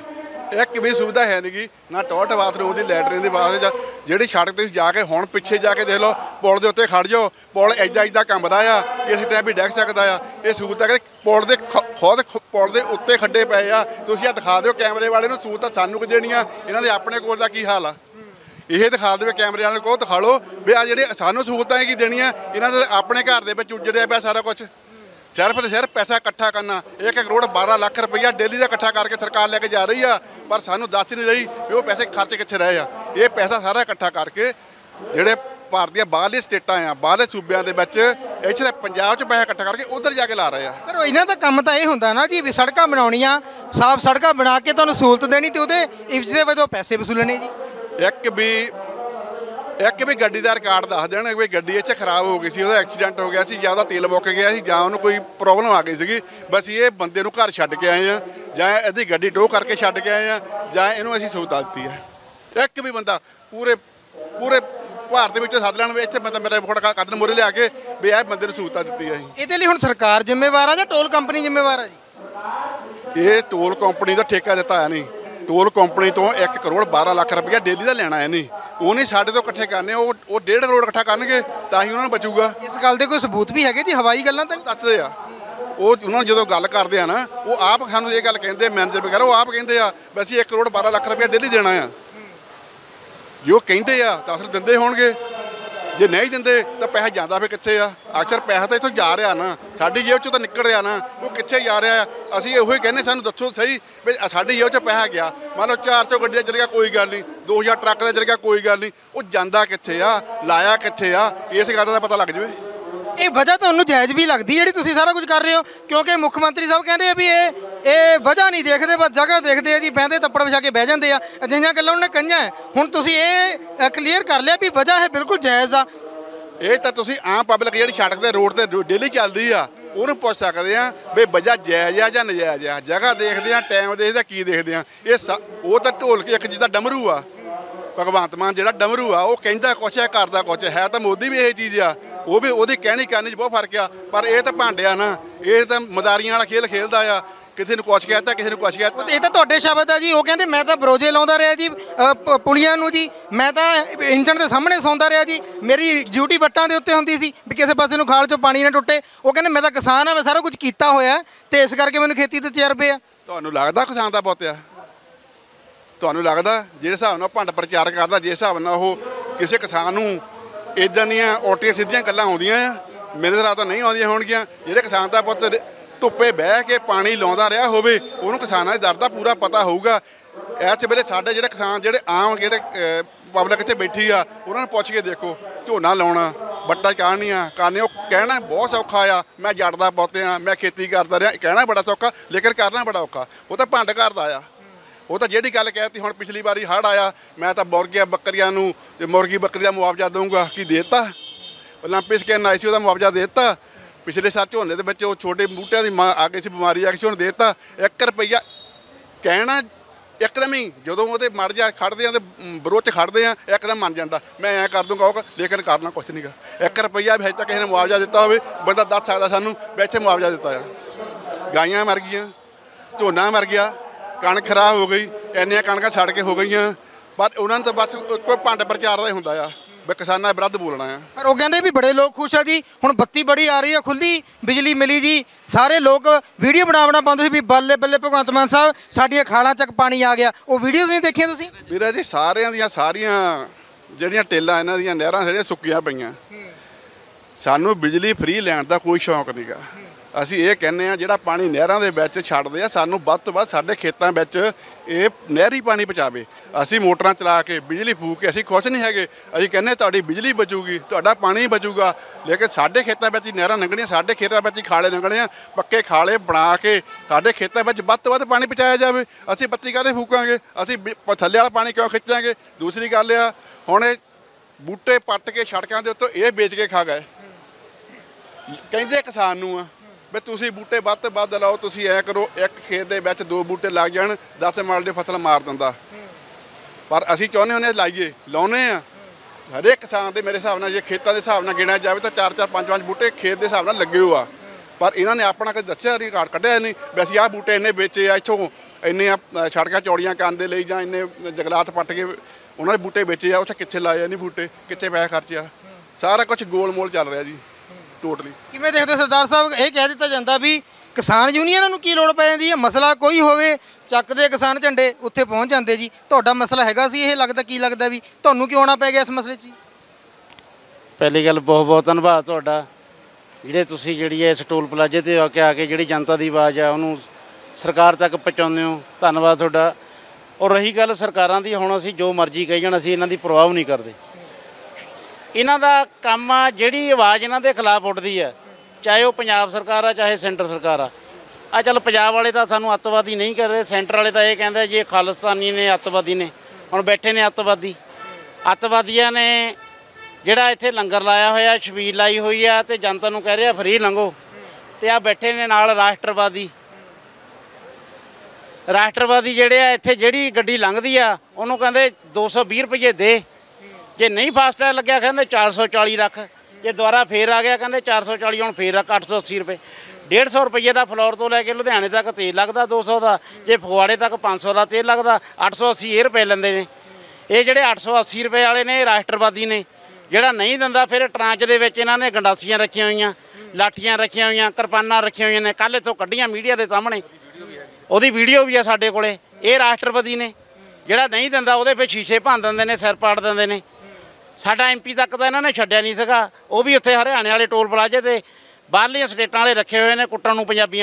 ਗੀ, ਨਾ ਟੋਇਲਟ ਬਾਥਰੂਮ ਦੀ, ਲੈਟਰਿਨ ਦੀ ਵਾਸਤੇ। ਜਿਹੜੀ ਸੜਕ ਤੇ ਜਾ ਕੇ ਹੁਣ ਪਿੱਛੇ ਜਾ ਕੇ ਦੇਖ ਲਓ, ਪੁਲ ਦੇ ਉੱਤੇ ਖੜ ਜਾਓ, ਪੁਲ ਐਡਾ ਕੰਬਦਾ ਆ, ਕਿਸੇ ਟਾਈਮ ਵੀ ਡਿੱਗ ਸਕਦਾ ਆ। ਇਹ ਸਹੂਲਤਾਂ ਕਿ ਪੁਲ ਦੇ ਉੱਤੇ ਖੱਡੇ ਪਏ ਆ, ਤੁਸੀਂ ਆ ਦਿਖਾ ਦਿਓ ਕੈਮਰੇ ਵਾਲੇ ਨੂੰ, ਸਹੂਲਤਾਂ ਸਾਨੂੰ ਕਿ ਦੇਣੀਆਂ, ਇਹਨਾਂ ਦੇ ਆਪਣੇ ਕੋਲ ਦਾ ਕੀ ਹਾਲ ਆ, ਇਹ ਦਿਖਾ ਦੇਵੇ ਕੈਮਰੇ ਵਾਲੇ ਕੋਲ, ਦਿਖਾ ਲਓ ਵੀ ਆ ਜਿਹੜੇ ਸਾਨੂੰ ਸਹੂਲਤਾਂ ਕੀ ਦੇਣੀਆਂ, ਇਹਨਾਂ ਦੇ ਆਪਣੇ ਘਰ ਦੇ ਵਿੱਚ ਉੱਜੜਿਆ ਪਿਆ ਸਾਰਾ ਕੁਝ। ਸਿਰਫ ਤੇ ਸਿਰਫ ਪੈਸਾ ਇਕੱਠਾ ਕਰਨਾ। 1 ਕਰੋੜ 12 ਲੱਖ ਰੁਪਈਆ ਡੇਲੀ ਦਾ ਇਕੱਠਾ ਕਰਕੇ ਸਰਕਾਰ ਲੈ ਕੇ ਜਾ ਰਹੀ ਆ, ਪਰ ਸਾਨੂੰ ਦੱਸ ਨਹੀਂ ਰਹੀ ਵੀ ਉਹ ਪੈਸੇ ਖਰਚ ਕਿੱਥੇ ਰਹੇ ਆ। ਇਹ ਪੈਸਾ ਸਾਰਾ ਇਕੱਠਾ ਕਰਕੇ ਜਿਹੜੇ ਭਾਰਤ ਦੀਆਂ ਬਾਹਰਲੀ ਸਟੇਟਾਂ ਆ, ਬਾਹਰਲੇ ਸੂਬਿਆਂ ਦੇ ਵਿੱਚ ਇੱਥੇ ਪੰਜਾਬ 'ਚ ਪੈਸਾ ਇਕੱਠਾ ਕਰਕੇ ਉਧਰ ਜਾ ਕੇ ਲਾ ਰਹੇ ਆ। ਪਰ ਇਹਨਾਂ ਦਾ ਕੰਮ ਤਾਂ ਇਹ ਹੁੰਦਾ ਨਾ ਜੀ ਵੀ ਸੜਕਾਂ ਬਣਾਉਣੀਆਂ, ਸਾਫ਼ ਸੜਕਾਂ ਬਣਾ ਕੇ ਤੁਹਾਨੂੰ ਸਹੂਲਤ ਦੇਣੀ ਤੇ ਉਹਦੇ ਇਵਜ਼ ਦੇ ਵਜੋਂ ਪੈਸੇ ਵਸੂਲਣੇ ਜੀ। ਇੱਕ ਵੀ ਗੱਡੀ ਦਾ ਰਿਕਾਰਡ ਦੱਸ ਦੇਣ ਵੀ ਗੱਡੀ ਇੱਥੇ ਖਰਾਬ ਹੋ ਗਈ ਸੀ, ਉਹਦਾ ਐਕਸੀਡੈਂਟ ਹੋ ਗਿਆ ਸੀ, ਜਾਂ ਉਹਦਾ ਤੇਲ ਮੁੱਕ ਗਿਆ ਸੀ, ਜਾਂ ਉਹਨੂੰ ਕੋਈ ਪ੍ਰੋਬਲਮ ਆ ਗਈ ਸੀਗੀ, ਬਸ ਇਹ ਬੰਦੇ ਨੂੰ ਘਰ ਛੱਡ ਕੇ ਆਏ ਆ, ਜਾਂ ਇਹਦੀ ਗੱਡੀ ਟੋਹ ਕਰਕੇ ਛੱਡ ਕੇ ਆਏ ਆ, ਜਾਂ ਇਹਨੂੰ ਅਸੀਂ ਸਹੂਲਤ ਦਿੱਤੀ ਹੈ। ਇੱਕ ਵੀ ਬੰਦਾ ਪੂਰੇ ਭਾਰਤ ਦੇ ਵਿੱਚੋਂ ਸੱਦ ਲੈਣ ਵੀ ਇੱਥੇ ਮਤਲਬ ਮੇਰੇ ਫੋਟੋ ਕਦਨ ਮੋਰੇ ਲਿਆ ਕੇ ਵੀ ਇਹ ਬੰਦੇ ਨੂੰ ਸਹੂਲਤਾਂ ਦਿੱਤੀ ਹੈ। ਇਹਦੇ ਲਈ ਹੁਣ ਸਰਕਾਰ ਜ਼ਿੰਮੇਵਾਰ ਆ ਜਾਂ ਟੋਲ ਕੰਪਨੀ ਜ਼ਿੰਮੇਵਾਰ ਆ ਜੀ? ਇਹ ਟੋਲ ਕੰਪਨੀ ਦਾ ਠੇਕਾ ਦਿੱਤਾ ਹੈ ਨਹੀਂ, ਟੋਲ ਕੰਪਨੀ ਤੋਂ 1 ਕਰੋੜ 12 ਲੱਖ ਰੁਪਈਆ ਡੇਲੀ ਦਾ ਲੈਣਾ ਹੈ ਨਹੀਂ, ਉਹ ਨਹੀਂ ਸਾਡੇ ਤੋਂ ਇਕੱਠੇ ਕਰਨੇ, ਉਹ 1.5 ਕਰੋੜ ਇਕੱਠਾ ਕਰਨਗੇ ਤਾਂ ਹੀ ਉਹਨਾਂ ਨੂੰ ਬਚੂਗਾ। ਇਸ ਗੱਲ ਦੇ ਕੋਈ ਸਬੂਤ ਵੀ ਹੈਗੇ ਜੀ? ਹਵਾਈ ਗੱਲਾਂ ਤਾਂ ਦੱਸਦੇ ਆ ਉਹ, ਉਹਨਾਂ ਨੂੰ ਜਦੋਂ ਗੱਲ ਕਰਦੇ ਆ ਨਾ ਉਹ ਆਪ ਸਾਨੂੰ ਇਹ ਗੱਲ ਕਹਿੰਦੇ, ਮੈਨੇਜਰ ਵਗੈਰਾ ਉਹ ਆਪ ਕਹਿੰਦੇ ਆ ਵੀ ਅਸੀਂ 1 ਕਰੋੜ 12 ਲੱਖ ਰੁਪਈਆ ਡੇਲੀ ਦੇਣਾ ਆ। ਜੇ ਉਹ ਕਹਿੰਦੇ ਆ ਤਾਂ ਅਸਲ ਦਿੰਦੇ ਹੋਣਗੇ, ਜੇ ਨਹੀਂ ਦਿੰਦੇ ਤਾਂ ਪੈਸਾ ਜਾਂਦਾ ਫਿਰ ਕਿੱਥੇ ਆ? ਅਕਸਰ ਪੈਸਾ ਤਾਂ ਇੱਥੋਂ ਜਾ ਰਿਹਾ ਨਾ, ਸਾਡੀ ਜੇਬ 'ਚੋਂ ਤਾਂ ਨਿਕਲ ਰਿਹਾ ਨਾ, ਉਹ ਕਿੱਥੇ ਜਾ ਰਿਹਾ? ਅਸੀਂ ਇਹੋ ਹੀ ਕਹਿੰਦੇ ਸਾਨੂੰ ਦੱਸੋ ਸਹੀ ਵੀ ਸਾਡੀ ਜੇਬ 'ਚ ਪੈਸਾ ਗਿਆ, ਮੰਨ ਲਓ 400 ਗੱਡੀ ਦਾ ਚਲ ਗਿਆ ਕੋਈ ਗੱਲ ਨਹੀਂ, 2000 ਟਰੱਕ ਦਾ ਚਲ ਗਿਆ ਕੋਈ ਗੱਲ ਨਹੀਂ, ਉਹ ਜਾਂਦਾ ਕਿੱਥੇ ਆ, ਲਾਇਆ ਕਿੱਥੇ ਆ? ਇਸ ਗੱਲ ਦਾ ਪਤਾ ਲੱਗ ਜਾਵੇ। ਇਹ ਵਜ੍ਹਾ ਤੁਹਾਨੂੰ ਜਾਇਜ਼ ਵੀ ਲੱਗਦੀ ਜਿਹੜੀ ਤੁਸੀਂ ਸਾਰਾ ਕੁਝ ਕਰ ਰਹੇ ਹੋ? ਕਿਉਂਕਿ ਮੁੱਖ ਮੰਤਰੀ ਸਾਹਿਬ ਕਹਿੰਦੇ ਆ ਵੀ ਇਹ ਵਜ੍ਹਾ ਨਹੀਂ ਦੇਖਦੇ, ਬਸ ਜਗ੍ਹਾ ਦੇਖਦੇ ਆ ਜੀ, ਬਹਿੰਦੇ ਤੱਪੜ ਵਿਛਾ ਕੇ ਬਹਿ ਜਾਂਦੇ ਆ। ਅਜਿਹੀਆਂ ਗੱਲਾਂ ਉਹਨੇ ਕਹੀਆਂ, ਹੁਣ ਤੁਸੀਂ ਇਹ ਕਲੀਅਰ ਕਰ ਲਿਆ ਵੀ ਵਜ੍ਹਾ ਹੈ ਬਿਲਕੁਲ ਜਾਇਜ਼ ਆ। ਇਹ ਤਾਂ ਤੁਸੀਂ ਆਮ ਪਬਲਿਕ ਜਿਹੜੀ ਸੜਕ ਦੇ ਰੋਡ ਤੇ ਡੇਲੀ ਚੱਲਦੀ ਆ ਉਹਨੂੰ ਪੁੱਛ ਸਕਦੇ ਆ ਵੀ ਵਜ੍ਹਾ ਜਾਇਜ਼ ਆ ਜਾਂ ਨਜਾਇਜ਼ ਆ। ਜਗ੍ਹਾ ਦੇਖਦੇ ਆ, ਟਾਈਮ ਦੇਖਦੇ ਆ, ਕੀ ਦੇਖਦੇ ਆ? ਉਹ ਤਾਂ ਢੋਲ ਕੇ ਇੱਕ ਜਿਹਦਾ ਡਮਰੂ ਆ, ਭਗਵੰਤ ਮਾਨ ਜਿਹੜਾ ਡਮਰੂ ਆ, ਉਹ ਕਹਿੰਦਾ ਕੁਛ ਹੈ ਕਰਦਾ ਕੁਛ ਹੈ, ਤਾਂ ਮੋਦੀ ਵੀ ਇਹ ਚੀਜ਼ ਆ, ਉਹ ਵੀ ਉਹਦੀ ਕਹਿਣੀ ਕਰਨੀ 'ਚ ਬਹੁਤ ਫਰਕ ਆ। ਪਰ ਇਹ ਤਾਂ ਭਾਂਡਿਆ ਨਾ, ਇਹ ਤਾਂ ਮਦਾਰੀਆਂ ਵਾਲਾ ਖੇਲ ਖੇਲਦਾ ਆ, ਕਿਸੇ ਨੂੰ ਕੁਛ ਕਹਿਤਾ ਕਿਸੇ ਨੂੰ ਕੁਛ ਕਹਿਤਾ। ਇਹ ਤਾਂ ਤੁਹਾਡੇ ਸ਼ਬਦ ਆ ਜੀ। ਉਹ ਕਹਿੰਦੇ ਮੈਂ ਤਾਂ ਬਰੋਜੇ ਲਾਉਂਦਾ ਰਿਹਾ ਜੀ ਪੁਲੀਆਂ ਨੂੰ ਜੀ, ਮੈਂ ਤਾਂ ਇੰਜਣ ਦੇ ਸਾਹਮਣੇ ਸੌਂਦਾ ਰਿਹਾ ਜੀ, ਮੇਰੀ ਡਿਊਟੀ ਵੱਟਾਂ ਦੇ ਉੱਤੇ ਹੁੰਦੀ ਸੀ ਵੀ ਕਿਸੇ ਪਾਸੇ ਨੂੰ ਖਾਲ 'ਚੋਂ ਪਾਣੀ ਨਾ ਟੁੱਟੇ। ਉਹ ਕਹਿੰਦੇ ਮੈਂ ਤਾਂ ਕਿਸਾਨ ਆ, ਮੈਂ ਸਾਰਾ ਕੁਝ ਕੀਤਾ ਹੋਇਆ ਤੇ ਇਸ ਕਰਕੇ ਮੈਨੂੰ ਖੇਤੀ ਦੇ ਤਜਰਬੇ ਆ। ਤੁਹਾਨੂੰ ਲੱਗਦਾ ਕਿਸਾਨ ਦਾ ਪੁੱਤ ਆ? ਤੁਹਾਨੂੰ ਲੱਗਦਾ ਜਿਹੜੇ ਹਿਸਾਬ ਨਾਲ ਭੰਡ ਪ੍ਰਚਾਰ ਕਰਦਾ, ਜਿਸ ਹਿਸਾਬ ਨਾਲ ਉਹ ਕਿਸੇ ਕਿਸਾਨ ਨੂੰ ਇੱਦਾਂ ਦੀਆਂ ਉਲਟੀਆਂ ਸਿੱਧੀਆਂ ਗੱਲਾਂ ਆਉਂਦੀਆਂ ਆ, ਮੇਰੇ ਨਾਲ ਤਾਂ ਨਹੀਂ ਆਉਂਦੀਆਂ ਹੋਣਗੀਆਂ। ਜਿਹੜੇ ਕਿਸਾਨ ਦਾ ਪੁੱਤ ਧੁੱਪੇ ਬਹਿ ਕੇ ਪਾਣੀ ਲਾਉਂਦਾ ਰਿਹਾ ਹੋਵੇ, ਉਹਨੂੰ ਕਿਸਾਨਾਂ ਦੇ ਦਰਦ ਦਾ ਪੂਰਾ ਪਤਾ ਹੋਊਗਾ। ਇਸ ਵੇਲੇ ਸਾਡੇ ਜਿਹੜੇ ਕਿਸਾਨ, ਜਿਹੜੇ ਆਮ ਜਿਹੜੇ ਪਬਲਿਕ ਇੱਥੇ ਬੈਠੀ ਆ, ਉਹਨਾਂ ਨੂੰ ਪੁੱਛ ਕੇ ਦੇਖੋ, ਝੋਨਾ ਲਾਉਣਾ, ਵੱਟਾਂ ਚਾੜਨੀਆਂ ਕਰਨੇ, ਉਹ ਕਹਿਣਾ ਬਹੁਤ ਸੌਖਾ ਆ, ਮੈਂ ਜੱਟ ਦਾ ਪੁੱਤ ਆ, ਮੈਂ ਖੇਤੀ ਕਰਦਾ ਰਿਹਾ, ਕਹਿਣਾ ਬੜਾ ਸੌਖਾ, ਲੇਕਿਨ ਕਰਨਾ ਬੜਾ ਔਖਾ। ਉਹ ਤਾਂ ਭੰਡ ਕਰਦਾ ਆ। ਉਹ ਤਾਂ ਜਿਹੜੀ ਗੱਲ ਕਹਿਤੀ, ਹੁਣ ਪਿਛਲੀ ਵਾਰੀ ਹੜ੍ਹ ਆਇਆ, ਮੈਂ ਤਾਂ ਮੁਰਗੀਆਂ ਬੱਕਰੀਆਂ ਨੂੰ ਮੁਰਗੀ ਬੱਕਰੀ ਦਾ ਮੁਆਵਜ਼ਾ ਦਊਂਗਾ, ਕੀ ਦੇ ਦਿੱਤਾ? ਓਲੰਪਿਕ ਸਕੈਨ ਆਈ ਸੀ, ਉਹਦਾ ਮੁਆਵਜ਼ਾ ਦੇ ਦਿੱਤਾ। ਪਿਛਲੇ ਸਾਲ ਝੋਨੇ ਦੇ ਵਿੱਚ ਉਹ ਛੋਟੇ ਬੂਟਿਆਂ ਦੀ ਆ ਗਈ ਸੀ, ਬਿਮਾਰੀ ਆ ਗਈ ਸੀ, ਉਹਨੂੰ ਦੇ ਦਿੱਤਾ। 1 ਰੁਪਈਆ ਕਹਿਣਾ ਇੱਕਦਮ ਹੀ, ਜਦੋਂ ਉਹਦੇ ਮਰ ਜਾ ਖੜਦੇ ਆ ਤੇ ਵਿਰੋਧ 'ਚ ਖੜਦੇ ਆ, ਇੱਕਦਮ ਮੰਨ ਜਾਂਦਾ ਮੈਂ ਐਂ ਕਰ ਦੂੰਗਾ, ਉਹ ਲੇਕਿਨ ਕਰਨਾ ਕੁਛ ਨਹੀਂ ਗਾ। 1 ਰੁਪਈਆ ਵੀ ਹਜੇ ਤੱਕ ਕਿਸੇ ਨੇ ਮੁਆਵਜ਼ਾ ਦਿੱਤਾ ਹੋਵੇ ਬੰਦਾ ਦੱਸ ਸਕਦਾ ਸਾਨੂੰ ਵੀ ਇੱਥੇ ਮੁਆਵਜ਼ਾ ਦਿੱਤਾ ਆ? ਗਾਈਆਂ ਮਰ ਗਈਆਂ, ਝੋਨਾ ਮਰ ਗਿਆ, ਕਣਕ ਖਰਾਬ ਹੋ ਗਈ, ਇੰਨੀਆਂ ਕਣਕਾਂ ਸੜ ਕੇ ਹੋ ਗਈਆਂ, ਪਰ ਉਹਨਾਂ ਨੂੰ ਤਾਂ ਬਸ ਕੋਈ ਭੰਡ ਪ੍ਰਚਾਰ ਦਾ ਹੀ ਹੁੰਦਾ ਆ ਵੀ ਕਿਸਾਨਾਂ ਵਿਰੁੱਧ ਬੋਲਣਾ ਆ। ਪਰ ਉਹ ਕਹਿੰਦੇ ਵੀ ਬੜੇ ਲੋਕ ਖੁਸ਼ ਆ ਜੀ, ਹੁਣ ਬੱਤੀ ਬੜੀ ਆ ਰਹੀ ਆ, ਖੁੱਲੀ ਬਿਜਲੀ ਮਿਲੀ ਜੀ, ਸਾਰੇ ਲੋਕ ਵੀਡੀਓ ਬਣਾਉਣਾ ਪਾਉਂਦੇ ਸੀ ਵੀ ਬੱਲੇ ਬੱਲੇ ਭਗਵੰਤ ਮਾਨ ਸਾਹਿਬ ਸਾਡੀਆਂ ਖਾਲਾਂ ਚੱਕ ਪਾਣੀ ਆ ਗਿਆ। ਉਹ ਵੀਡੀਓਜ਼ ਨਹੀਂ ਦੇਖੀਆਂ ਤੁਸੀਂ? ਵੀਰਾ ਜੀ ਸਾਰਿਆਂ ਦੀਆਂ ਸਾਰੀਆਂ ਜਿਹੜੀਆਂ ਟੇਲਾਂ ਇਹਨਾਂ ਦੀਆਂ ਨਹਿਰਾਂ ਸਾਰੀਆਂ ਸੁੱਕੀਆਂ ਪਈਆਂ। ਸਾਨੂੰ ਬਿਜਲੀ ਫ੍ਰੀ ਲੈਣ ਦਾ ਕੋਈ ਸ਼ੌਂਕ ਨਹੀਂਗਾ। ਅਸੀਂ ਇਹ ਕਹਿੰਦੇ ਆ ਜਿਹੜਾ ਪਾਣੀ ਨਹਿਰਾਂ ਦੇ ਵਿੱਚ ਛੱਡਦੇ ਆ, ਸਾਨੂੰ ਵੱਧ ਤੋਂ ਵੱਧ ਸਾਡੇ ਖੇਤਾਂ ਵਿੱਚ ਇਹ ਨਹਿਰੀ ਪਾਣੀ ਪਹੁੰਚਾਵੇ। ਅਸੀਂ ਮੋਟਰਾਂ ਚਲਾ ਕੇ ਬਿਜਲੀ ਫੂਕ ਕੇ ਅਸੀਂ ਖੁਸ਼ ਨਹੀਂ ਹੈਗੇ। ਅਸੀਂ ਕਹਿੰਦੇ ਤੁਹਾਡੀ ਬਿਜਲੀ ਬਚੂਗੀ, ਤੁਹਾਡਾ ਪਾਣੀ ਬਚੂਗਾ, ਲੇਕਿਨ ਸਾਡੇ ਖੇਤਾਂ ਵਿੱਚ ਹੀ ਨਹਿਰਾਂ ਲੰਘਣੀਆਂ, ਸਾਡੇ ਖੇਤਾਂ ਵਿੱਚ ਹੀ ਖਾਲੇ ਲੰਘਣੇ ਆ। ਪੱਕੇ ਖਾਲੇ ਬਣਾ ਕੇ ਸਾਡੇ ਖੇਤਾਂ ਵਿੱਚ ਵੱਧ ਤੋਂ ਵੱਧ ਪਾਣੀ ਪਹੁੰਚਾਇਆ ਜਾਵੇ। ਅਸੀਂ ਬੱਤੀ ਕਾਹਦੇ ਫੂਕਾਂਗੇ? ਅਸੀਂ ਥੱਲੇ ਵਾਲਾ ਪਾਣੀ ਕਿਉਂ ਖਿੱਚਾਂਗੇ? ਦੂਸਰੀ ਗੱਲ ਆ, ਹੁਣ ਇਹ ਬੂਟੇ ਪੱਟ ਕੇ ਸੜਕਾਂ ਦੇ ਉੱਤੋਂ ਇਹ ਵੇਚ ਕੇ ਖਾ ਗਏ। ਕਹਿੰਦੇ ਕਿਸਾਨ ਨੂੰ ਆ ਵੀ ਤੁਸੀਂ ਬੂਟੇ ਵੱਧ ਤੋਂ ਵੱਧ ਲਾਓ, ਤੁਸੀਂ ਐ ਕਰੋ, ਇੱਕ ਖੇਤ ਦੇ ਵਿੱਚ 2 ਬੂਟੇ ਲੱਗ ਜਾਣ, 10 ਮਾਲ ਦੀ ਫਸਲ ਮਾਰ ਦਿੰਦਾ। ਪਰ ਅਸੀਂ ਚਾਹੁੰਦੇ ਹੁੰਦੇ ਲਾਈਏ, ਲਾਉਨੇ ਆ। ਹਰੇਕ ਕਿਸਾਨ ਦੇ ਮੇਰੇ ਹਿਸਾਬ ਨਾਲ ਜੇ ਖੇਤਾਂ ਦੇ ਹਿਸਾਬ ਨਾਲ ਗਿਣਿਆ ਜਾਵੇ ਤਾਂ 4-4 5-5 ਬੂਟੇ ਖੇਤ ਦੇ ਹਿਸਾਬ ਨਾਲ ਲੱਗੇ ਹੋ ਆ। ਪਰ ਇਹਨਾਂ ਨੇ ਆਪਣਾ ਕਦੇ ਦੱਸਿਆ ਨਹੀਂ, ਕਾਰਡ ਕੱਢਿਆ ਨਹੀਂ ਵੀ ਅਸੀਂ ਆਹ ਬੂਟੇ ਇੰਨੇ ਵੇਚੇ ਆ, ਇੱਥੋਂ ਇੰਨੇ ਸੜਕਾਂ ਚੌੜੀਆਂ ਕਰਨ ਦੇ ਲਈ ਜਾਂ ਇੰਨੇ ਜੰਗਲਾਤ ਪੱਟ ਕੇ ਉਹਨਾਂ ਦੇ ਬੂਟੇ ਵੇਚੇ ਆ, ਉੱਥੇ ਕਿੱਥੇ ਲਾਏ ਆ ਨਹੀਂ ਬੂਟੇ, ਕਿੱਥੇ ਪੈਸਾ ਖਰਚਿਆ। ਸਾਰਾ ਕੁਝ ਗੋਲ ਮੋਲ ਚੱਲ ਰਿਹਾ ਜੀ ਟੋਟਲੀ। ਕਿਵੇਂ ਦੇਖਦੇ ਸਰਦਾਰ ਸਾਹਿਬ? ਇਹ ਕਹਿ ਦਿੱਤਾ ਜਾਂਦਾ ਵੀ ਕਿਸਾਨ ਯੂਨੀਅਨਾਂ ਨੂੰ ਕੀ ਲੋੜ ਪੈ ਜਾਂਦੀ ਹੈ? ਮਸਲਾ ਕੋਈ ਹੋਵੇ ਚੱਕਦੇ ਕਿਸਾਨ ਝੰਡੇ ਉੱਥੇ ਪਹੁੰਚ ਜਾਂਦੇ ਜੀ। ਤੁਹਾਡਾ ਮਸਲਾ ਹੈਗਾ ਸੀ ਇਹ, ਲੱਗਦਾ ਕੀ ਲੱਗਦਾ ਵੀ ਤੁਹਾਨੂੰ ਕਿਉਂ ਆਉਣਾ ਪੈ ਗਿਆ ਇਸ ਮਸਲੇ 'ਚ? ਪਹਿਲੀ ਗੱਲ ਬਹੁਤ ਬਹੁਤ ਧੰਨਵਾਦ ਤੁਹਾਡਾ ਜਿਹੜੇ ਤੁਸੀਂ ਜਿਹੜੀ ਇਸ ਟੋਲ ਪਲਾਜ਼ੇ ਤੇ ਆ ਕੇ ਜਿਹੜੀ ਜਨਤਾ ਦੀ ਆਵਾਜ਼ ਆ ਉਹਨੂੰ ਸਰਕਾਰ ਤੱਕ ਪਹੁੰਚਾਉਂਦੇ ਹੋ, ਧੰਨਵਾਦ ਤੁਹਾਡਾ। ਔਰ ਰਹੀ ਗੱਲ ਸਰਕਾਰਾਂ ਦੀ, ਹੁਣ ਅਸੀਂ ਜੋ ਮਰਜ਼ੀ ਕਹੀ ਜਾਣ, ਅਸੀਂ ਇਹਨਾਂ ਦੀ ਪਰਵਾਹ ਨਹੀਂ ਕਰਦੇ। ਇਹਨਾਂ ਦਾ ਕੰਮ ਆ, ਜਿਹੜੀ ਆਵਾਜ਼ ਇਹਨਾਂ ਦੇ ਖਿਲਾਫ ਉੱਠਦੀ ਆ, ਚਾਹੇ ਉਹ ਪੰਜਾਬ ਸਰਕਾਰ ਆ ਚਾਹੇ ਸੈਂਟਰ ਸਰਕਾਰ ਆ ਚੱਲ ਪੰਜਾਬ ਵਾਲੇ ਤਾਂ ਸਾਨੂੰ ਅੱਤਵਾਦੀ ਨਹੀਂ ਕਰਦੇ, ਸੈਂਟਰ ਵਾਲੇ ਤਾਂ ਇਹ ਕਹਿੰਦੇ ਜੀ ਖਾਲਿਸਤਾਨੀ ਨੇ, ਅੱਤਵਾਦੀ ਨੇ। ਹੁਣ ਬੈਠੇ ਨੇ ਅੱਤਵਾਦੀਆਂ ਨੇ ਜਿਹੜਾ ਇੱਥੇ ਲੰਗਰ ਲਾਇਆ ਹੋਇਆ, ਛਬੀਲ ਲਾਈ ਹੋਈ ਆ ਤੇ ਜਨਤਾ ਨੂੰ ਕਹਿ ਰਿਹਾ ਫਰੀ ਲੰਘੋ, ਤੇ ਆ ਬੈਠੇ ਨੇ ਨਾਲ ਰਾਸ਼ਟਰਵਾਦੀ ਜਿਹੜੇ ਆ, ਇੱਥੇ ਜਿਹੜੀ ਗੱਡੀ ਲੰਘਦੀ ਆ ਉਹਨੂੰ ਕਹਿੰਦੇ 220 ਰੁਪਏ ਦੇ, ਜੇ ਨਹੀਂ ਫਾਸਟੈਗ ਲੱਗਿਆ ਕਹਿੰਦੇ 440 ਰੱਖ, ਜੇ ਦੁਬਾਰਾ ਫੇਰ ਆ ਗਿਆ ਕਹਿੰਦੇ 440, ਹੁਣ ਫੇਰ ਰੱਖ 880 ਰੁਪਏ। 150 ਰੁਪਏ ਦਾ ਫਲੋਰ ਤੋਂ ਲੈ ਕੇ ਲੁਧਿਆਣੇ ਤੱਕ ਤੇਲ ਲੱਗਦਾ 200 ਦਾ, ਜੇ ਫਗਵਾੜੇ ਤੱਕ 500 ਦਾ ਤੇਲ ਲੱਗਦਾ, 880 ਇਹ ਰੁਪਏ ਲੈਂਦੇ ਨੇ। ਇਹ ਜਿਹੜੇ 880 ਰੁਪਏ ਵਾਲੇ ਨੇ ਇਹ ਰਾਸ਼ਟਰਵਾਦੀ ਨੇ। ਜਿਹੜਾ ਨਹੀਂ ਦਿੰਦਾ ਫਿਰ ਟਰਾਂਚ ਦੇ ਵਿੱਚ ਇਹਨਾਂ ਨੇ ਗੰਡਾਸੀਆਂ ਰੱਖੀਆਂ ਹੋਈਆਂ, ਲਾਠੀਆਂ ਰੱਖੀਆਂ ਹੋਈਆਂ, ਕਿਰਪਾਨਾਂ ਰੱਖੀਆਂ ਹੋਈਆਂ ਨੇ। ਕੱਲ੍ਹ ਇੱਥੋਂ ਕੱਢੀਆਂ ਮੀਡੀਆ ਦੇ ਸਾਹਮਣੇ, ਉਹਦੀ ਵੀਡੀਓ ਵੀ ਆ ਸਾਡੇ ਕੋਲੇ। ਇਹ ਰਾਸ਼ਟਰਵਾਦੀ ਨੇ। ਜਿਹੜਾ ਨਹੀਂ ਦਿੰਦਾ ਉਹਦੇ ਫਿਰ ਸ਼ੀਸ਼ੇ ਭੰਨ ਦਿੰਦੇ ਨੇ, ਸਿਰ ਪਾੜ ਦਿੰਦੇ ਨੇ। ਸਾਡਾ MP ਤੱਕ ਤਾਂ ਇਹਨਾਂ ਨੇ ਛੱਡਿਆ ਨਹੀਂ ਸੀਗਾ, ਉਹ ਵੀ ਉੱਥੇ ਹਰਿਆਣੇ ਵਾਲੇ ਟੋਲ ਪਲਾਜ਼ੇ ਤੇ ਬਾਹਰਲੀਆਂ ਸਟੇਟਾਂ ਵਾਲੇ ਰੱਖੇ ਹੋਏ ਨੇ ਕੁੱਟਣ ਨੂੰ ਪੰਜਾਬੀਆਂ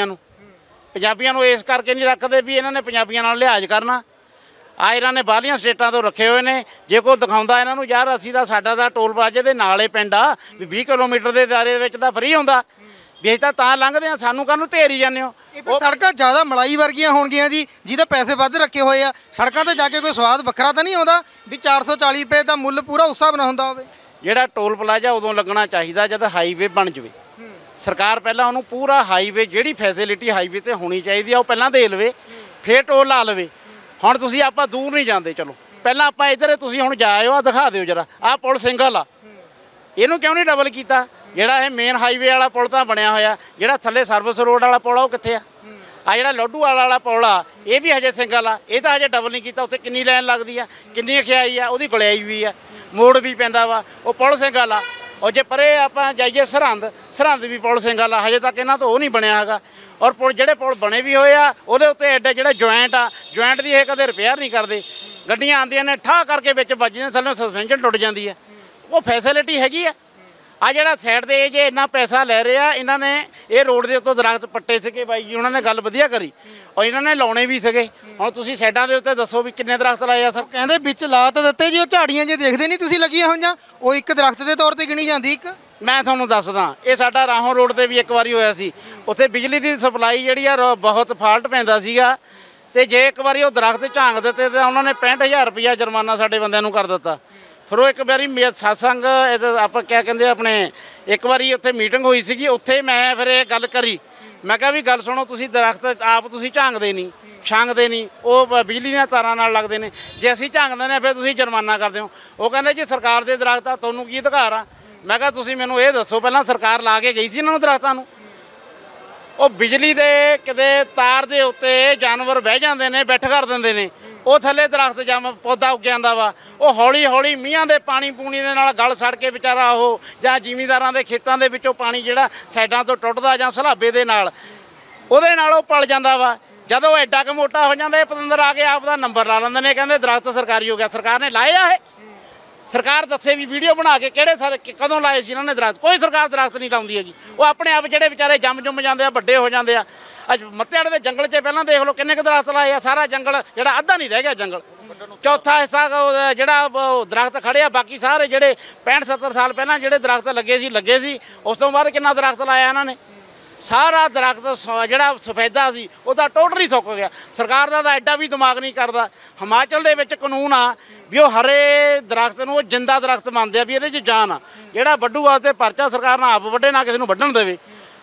ਨੂੰ ਇਸ ਕਰਕੇ ਨਹੀਂ ਰੱਖਦੇ ਵੀ ਇਹਨਾਂ ਨੇ ਪੰਜਾਬੀਆਂ ਨਾਲ ਲਿਹਾਜ਼ ਕਰਨਾ। ਇਹਨਾਂ ਨੇ ਬਾਹਰਲੀਆਂ ਸਟੇਟਾਂ ਤੋਂ ਰੱਖੇ ਹੋਏ ਨੇ। ਜੇ ਕੋਈ ਦਿਖਾਉਂਦਾ ਇਹਨਾਂ ਨੂੰ ਯਾਰ ਅਸੀਂ ਤਾਂ ਸਾਡਾ ਤਾਂ ਟੋਲ ਪਲਾਜ਼ੇ ਦੇ ਨਾਲ ਹੀ ਪਿੰਡ ਆ, ਵੀ 20 ਕਿਲੋਮੀਟਰ ਦੇ ਦਾਇਰੇ ਦੇ ਵਿੱਚ ਤਾਂ ਫਰੀ ਹੁੰਦਾ, ਵੀ ਅਸੀਂ ਤਾਂ ਲੰਘਦੇ ਹਾਂ, ਸਾਨੂੰ ਕਾਹਨੂੰ ਢੇਰੀ ਜਾਂਦੇ ਹੋ। ਉਹ ਸੜਕਾਂ ਜ਼ਿਆਦਾ ਮਲਾਈ ਵਰਗੀਆਂ ਹੋਣਗੀਆਂ ਜੀ, ਜਿਹਦੇ ਪੈਸੇ ਵੱਧ ਰੱਖੇ ਹੋਏ ਆ। ਸੜਕਾਂ 'ਤੇ ਜਾ ਕੇ ਕੋਈ ਸਵਾਦ ਵੱਖਰਾ ਤਾਂ ਨਹੀਂ ਆਉਂਦਾ ਵੀ 440 ਰੁਪਏ ਦਾ ਮੁੱਲ ਪੂਰਾ ਉਸ ਹਿਸਾਬ ਨਾਲ ਹੁੰਦਾ ਹੋਵੇ। ਜਿਹੜਾ ਟੋਲ ਪਲਾਜ਼ਾ ਉਦੋਂ ਲੱਗਣਾ ਚਾਹੀਦਾ ਜਦ ਹਾਈਵੇ ਬਣ ਜਾਵੇ। ਸਰਕਾਰ ਪਹਿਲਾਂ ਉਹਨੂੰ ਪੂਰਾ ਹਾਈਵੇ, ਜਿਹੜੀ ਫੈਸਿਲਿਟੀ ਹਾਈਵੇ ਤੇ ਹੋਣੀ ਚਾਹੀਦੀ ਆ ਉਹ ਪਹਿਲਾਂ ਦੇ ਲਵੇ, ਫਿਰ ਟੋਲ ਲਾ ਲਵੇ। ਹੁਣ ਤੁਸੀਂ ਆਪਾਂ ਦੂਰ ਨਹੀਂ ਜਾਂਦੇ, ਚਲੋ ਪਹਿਲਾਂ ਆਪਾਂ ਇੱਧਰ ਤੁਸੀਂ ਹੁਣ ਜਾਇਓ, ਆ ਦਿਖਾ ਦਿਓ ਜਰਾ, ਆਹ ਪੁਲ ਸਿੰਗਲ ਆ, ਇਹਨੂੰ ਕਿਉਂ ਨਹੀਂ ਡਬਲ ਕੀਤਾ? ਜਿਹੜਾ ਇਹ ਮੇਨ ਹਾਈਵੇ ਵਾਲਾ ਪੁਲ ਤਾਂ ਬਣਿਆ ਹੋਇਆ, ਜਿਹੜਾ ਥੱਲੇ ਸਰਵਿਸ ਰੋਡ ਵਾਲਾ ਪੁਲ ਆ ਉਹ ਕਿੱਥੇ ਆ? ਜਿਹੜਾ ਲੱਡੂ ਵਾਲਾ ਪੁਲ ਆ ਇਹ ਵੀ ਹਜੇ ਸਿੰਗਲ ਆ, ਇਹ ਤਾਂ ਹਜੇ ਡਬਲ ਨਹੀਂ ਕੀਤਾ। ਉੱਥੇ ਕਿੰਨੀ ਲਾਈਨ ਲੱਗਦੀ ਆ, ਕਿੰਨੀ ਖਿਆਈ ਆ, ਉਹਦੀ ਗੁਲਿਆਈ ਵੀ ਆ, ਮੋੜ ਵੀ ਪੈਂਦਾ ਵਾ, ਉਹ ਪੁਲ ਸਿੰਗਲ ਆ। ਔਰ ਜੇ ਪਰੇ ਆਪਾਂ ਜਾਈਏ ਸਰਹੰਦ ਵੀ ਪੁਲ ਸਿੰਗਲ ਆ, ਹਜੇ ਤੱਕ ਇਹਨਾਂ ਤੋਂ ਉਹ ਨਹੀਂ ਬਣਿਆ ਹੈਗਾ। ਔਰ ਪੁਲ ਜਿਹੜੇ ਪੁਲ ਬਣੇ ਵੀ ਹੋਏ ਆ ਉਹਦੇ ਉੱਤੇ ਐਡੇ ਜਿਹੜੇ ਜੁਆਇੰਟ ਦੀ ਇਹ ਕਦੇ ਰਿਪੇਅਰ ਨਹੀਂ ਕਰਦੇ। ਗੱਡੀਆਂ ਆਉਂਦੀਆਂ ਨੇ ਠਾਹ ਕਰਕੇ ਵਿੱਚ ਵੱਜਦੀਆਂ, ਥੱਲੇ ਸਸਪੈਂਸ਼ਨ ਟੁੱਟ ਜਾਂਦੀ ਹੈ। ਉਹ ਫੈਸਿਲਿਟੀ ਹੈਗੀ ਆ। ਜਿਹੜਾ ਸਾਈਡ 'ਤੇ ਜੇ ਇੰਨਾ ਪੈਸਾ ਲੈ ਰਹੇ ਆ ਇਹਨਾਂ ਨੇ, ਇਹ ਰੋਡ ਦੇ ਉੱਤੋਂ ਦਰਖਤ ਪੱਟੇ ਸੀਗੇ ਬਾਈ ਜੀ, ਉਹਨਾਂ ਨੇ ਗੱਲ ਵਧੀਆ ਕਰੀ, ਔਰ ਇਹਨਾਂ ਨੇ ਲਾਉਣੇ ਵੀ ਸੀਗੇ। ਹੁਣ ਤੁਸੀਂ ਸਾਈਡਾਂ ਦੇ ਉੱਤੇ ਦੱਸੋ ਵੀ ਕਿੰਨੇ ਦਰਖਤ ਲਾਏ ਆ ਸਰ? ਕਹਿੰਦੇ ਵਿੱਚ ਲਾ ਤਾਂ ਦਿੱਤੇ ਜੀ, ਉਹ ਝਾੜੀਆਂ ਜੇ ਦੇਖਦੇ ਨਹੀਂ ਤੁਸੀਂ ਲੱਗੀਆਂ ਹੋਈਆਂ, ਉਹ ਇੱਕ ਦਰਖਤ ਦੇ ਤੌਰ ਤੇ ਗਿਣੀ ਜਾਂਦੀ ਇੱਕ। ਮੈਂ ਤੁਹਾਨੂੰ ਦੱਸਦਾ, ਇਹ ਸਾਡਾ ਰਾਹੋਂ ਰੋਡ ਤੇ ਵੀ ਇੱਕ ਵਾਰੀ ਹੋਇਆ ਸੀ। ਉੱਥੇ ਬਿਜਲੀ ਦੀ ਸਪਲਾਈ ਜਿਹੜੀ ਆ ਬਹੁਤ ਫਾਲਟ ਪੈਂਦਾ ਸੀਗਾ, ਤੇ ਜੇ ਇੱਕ ਵਾਰੀ ਉਹ ਦਰਖਤ ਝਾਂਗ ਦਿੱਤੇ ਤਾਂ ਉਹਨਾਂ ਨੇ 65,000 ਰੁਪਇਆ ਜੁਰਮਾਨਾ ਸਾਡੇ ਬੰਦਿਆਂ ਨੂੰ ਕਰ ਦਿੱਤਾ। ਫਿਰ ਉਹ ਇੱਕ ਵਾਰੀ ਸਤਸੰਗ ਆਪਾਂ ਕਿਆ ਕਹਿੰਦੇ ਆਪਣੇ, ਇੱਕ ਵਾਰੀ ਉੱਥੇ ਮੀਟਿੰਗ ਹੋਈ ਸੀਗੀ, ਉੱਥੇ ਮੈਂ ਫਿਰ ਇਹ ਗੱਲ ਕਰੀ, ਮੈਂ ਕਿਹਾ ਵੀ ਗੱਲ ਸੁਣੋ, ਤੁਸੀਂ ਦਰਖਤ ਆਪ ਤੁਸੀਂ ਝਾਂਗਦੇ ਨਹੀਂ, ਛਾਂਗਦੇ ਨਹੀਂ, ਉਹ ਬਿਜਲੀ ਦੀਆਂ ਤਾਰਾਂ ਨਾਲ ਲੱਗਦੇ ਨੇ, ਜੇ ਅਸੀਂ ਝਾਂਗਦੇ ਨੇ ਫਿਰ ਤੁਸੀਂ ਜੁਰਮਾਨਾ ਕਰਦੇ ਹੋ। ਉਹ ਕਹਿੰਦੇ ਜੀ ਸਰਕਾਰ ਦੇ ਦਰਖਤ ਆ, ਤੁਹਾਨੂੰ ਕੀ ਅਧਿਕਾਰ ਆ? ਮੈਂ ਕਿਹਾ ਤੁਸੀਂ ਮੈਨੂੰ ਇਹ ਦੱਸੋ ਪਹਿਲਾਂ, ਸਰਕਾਰ ਲਾ ਕੇ ਗਈ ਸੀ ਇਹਨਾਂ ਨੂੰ ਦਰਖਤਾਂ ਨੂੰ? ਉਹ ਬਿਜਲੀ ਦੇ ਕਿਤੇ ਤਾਰ ਦੇ ਉੱਤੇ ਜਾਨਵਰ ਬਹਿ ਜਾਂਦੇ ਨੇ, ਬੈਠ ਕਰ ਦਿੰਦੇ ਨੇ, ਉਹ ਥੱਲੇ ਦਰਖਤ ਪੌਦਾ ਉੱਗ ਜਾਂਦਾ ਵਾ। ਉਹ ਹੌਲੀ ਹੌਲੀ ਮੀਂਹਾਂ ਦੇ ਪਾਣੀ ਪੂਣੀ ਦੇ ਨਾਲ ਗਲ ਸੜ ਕੇ ਵਿਚਾਰਾ ਉਹ, ਜਾਂ ਜ਼ਿਮੀਂਦਾਰਾਂ ਦੇ ਖੇਤਾਂ ਦੇ ਵਿੱਚੋਂ ਪਾਣੀ ਜਿਹੜਾ ਸਾਈਡਾਂ ਤੋਂ ਟੁੱਟਦਾ ਜਾਂ ਸਲਾਬੇ ਦੇ ਨਾਲ, ਉਹਦੇ ਨਾਲ ਉਹ ਪਲ ਜਾਂਦਾ ਵਾ। ਜਦੋਂ ਉਹ ਐਡਾ ਕੁ ਮੋਟਾ ਹੋ ਜਾਂਦਾ, ਇਹ ਪਤੰਦਰ ਆ ਕੇ ਆਪ ਦਾ ਨੰਬਰ ਲਾ ਲੈਂਦੇ ਨੇ, ਕਹਿੰਦੇ ਦਰਖਤ ਸਰਕਾਰੀ ਹੋ ਗਿਆ। ਸਰਕਾਰ ਨੇ ਲਾਏ ਆ ਇਹ? ਸਰਕਾਰ ਦੱਸੇ ਵੀ ਵੀਡੀਓ ਬਣਾ ਕੇ ਕਿਹੜੇ ਕਦੋਂ ਲਾਏ ਸੀ ਇਹਨਾਂ ਨੇ ਦਰਖਤ? ਕੋਈ ਸਰਕਾਰ ਦਰਖਤ ਨਹੀਂ ਲਾਉਂਦੀ ਹੈਗੀ। ਉਹ ਆਪਣੇ ਆਪ ਜਿਹੜੇ ਵਿਚਾਰੇ ਜੰਮ ਜਾਂਦੇ ਆ, ਵੱਡੇ ਹੋ ਜਾਂਦੇ ਆ। ਅੱਜ ਮੱਤੇਆੜੇ ਦੇ ਜੰਗਲ 'ਚ ਪਹਿਲਾਂ ਦੇਖ ਲਓ ਕਿੰਨੇ ਕੁ ਦਰਖਤ ਲਾਏ ਆ। ਸਾਰਾ ਜੰਗਲ ਜਿਹੜਾ ਅੱਧਾ ਨਹੀਂ ਰਹਿ ਗਿਆ ਜੰਗਲ, ਚੌਥਾ ਹਿੱਸਾ ਜਿਹੜਾ ਦਰਖਤ ਖੜੇ ਆ। ਬਾਕੀ ਸਾਰੇ ਜਿਹੜੇ 65-70 ਸਾਲ ਪਹਿਲਾਂ ਜਿਹੜੇ ਦਰਖਤ ਲੱਗੇ ਸੀ, ਉਸ ਤੋਂ ਬਾਅਦ ਕਿੰਨਾ ਦਰਖਤ ਲਾਇਆ ਇਹਨਾਂ ਨੇ? ਸਾਰਾ ਦਰਖਤ ਜਿਹੜਾ ਸਫੈਦਾ ਸੀ ਉਹ ਤਾਂ ਟੋਟਲੀ ਸੁੱਕ ਗਿਆ। ਸਰਕਾਰ ਦਾ ਤਾਂ ਐਡਾ ਵੀ ਦਿਮਾਗ ਨਹੀਂ ਕਰਦਾ। ਹਿਮਾਚਲ ਦੇ ਵਿੱਚ ਕਾਨੂੰਨ ਆ ਵੀ ਉਹ ਹਰੇ ਦਰਖਤ ਨੂੰ ਉਹ ਜਿੰਦਾ ਦਰਖਤ ਮੰਨਦੇ ਆ, ਵੀ ਇਹਦੇ 'ਚ ਜਾਨ ਆ। ਜਿਹੜਾ ਵੱਢੂ ਵਾਸਤੇ ਪਰਚਾ ਸਰਕਾਰ ਨਾ ਆਪ ਵੱਢੇ, ਨਾ ਕਿਸੇ ਨੂੰ ਵੱਢਣ ਦੇਵੇ।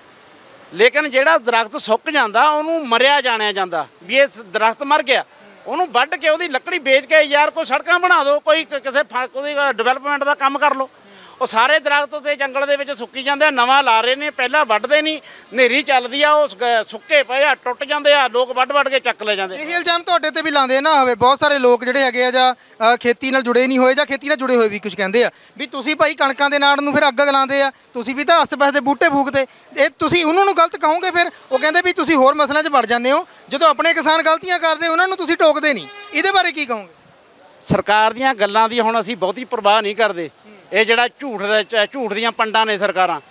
ਲੇਕਿਨ ਜਿਹੜਾ ਦਰਖਤ ਸੁੱਕ ਜਾਂਦਾ ਉਹਨੂੰ ਮਰਿਆ ਜਾਣਿਆ ਜਾਂਦਾ, ਵੀ ਇਹ ਦਰਖਤ ਮਰ ਗਿਆ। ਉਹਨੂੰ ਵੱਢ ਕੇ ਉਹਦੀ ਲੱਕੜੀ ਵੇਚ ਕੇ ਯਾਰ ਕੋਈ ਸੜਕਾਂ ਬਣਾ ਦਿਓ, ਕੋਈ ਕਿਸੇ ਕੋਈ ਡਿਵੈਲਪਮੈਂਟ ਦਾ ਕੰਮ ਕਰ ਲਓ। ਉਹ ਸਾਰੇ ਦਰਖਤ ਉੱਤੇ ਜੰਗਲ ਦੇ ਵਿੱਚ ਸੁੱਕੀ ਜਾਂਦੇ ਆ, ਨਵਾਂ ਲਾ ਰਹੇ ਨੇ, ਪਹਿਲਾਂ ਵੱਢਦੇ ਨਹੀਂ। ਹਨੇਰੀ ਚੱਲਦੀ ਆ, ਉਹ ਸੁੱਕੇ ਪਏ ਆ, ਟੁੱਟ ਜਾਂਦੇ ਆ, ਲੋਕ ਵੱਢ ਕੇ ਚੱਕ ਲੈ ਜਾਂਦੇ। ਇਹ ਇਲਜ਼ਾਮ ਤੁਹਾਡੇ ਤੇ ਵੀ ਲਾਉਂਦੇ ਨਾ ਹੋਵੇ? ਬਹੁਤ ਸਾਰੇ ਲੋਕ ਜਿਹੜੇ ਹੈਗੇ ਆ ਜਾਂ ਖੇਤੀ ਨਾਲ ਜੁੜੇ ਨਹੀਂ ਹੋਏ, ਜਾਂ ਖੇਤੀ ਨਾਲ ਜੁੜੇ ਹੋਏ ਵੀ ਕੁਝ ਕਹਿੰਦੇ ਆ ਵੀ ਤੁਸੀਂ ਭਾਈ ਕਣਕਾਂ ਦੇ ਨਾੜ ਨੂੰ ਫਿਰ ਅੱਗ ਲਾਉਂਦੇ ਆ, ਤੁਸੀਂ ਵੀ ਤਾਂ ਆਸ-ਪਾਸ ਦੇ ਬੂਟੇ ਫੂਕਦੇ। ਇਹ ਤੁਸੀਂ ਉਹਨਾਂ ਨੂੰ ਗਲਤ ਕਹੋਗੇ? ਫਿਰ ਉਹ ਕਹਿੰਦੇ ਵੀ ਤੁਸੀਂ ਹੋਰ ਮਸਲਿਆਂ 'ਚ ਵੜ ਜਾਂਦੇ ਹੋ, ਜਦੋਂ ਆਪਣੇ ਕਿਸਾਨ ਗਲਤੀਆਂ ਕਰਦੇ ਉਹਨਾਂ ਨੂੰ ਤੁਸੀਂ ਟੋਕਦੇ ਨਹੀਂ। ਇਹਦੇ ਬਾਰੇ ਕੀ ਕਹੋਗੇ? ਸਰਕਾਰ ਦੀਆਂ ਗੱਲਾਂ ਦੀ ਹੁਣ ਅਸੀਂ ਬਹੁਤੀ ਪਰਵਾਹ ਨਹੀਂ ਕਰਦੇ। ਇਹ ਜਿਹੜਾ ਝੂਠ ਦੀਆਂ ਪੰਡਾਂ ਨੇ ਸਰਕਾਰਾਂ,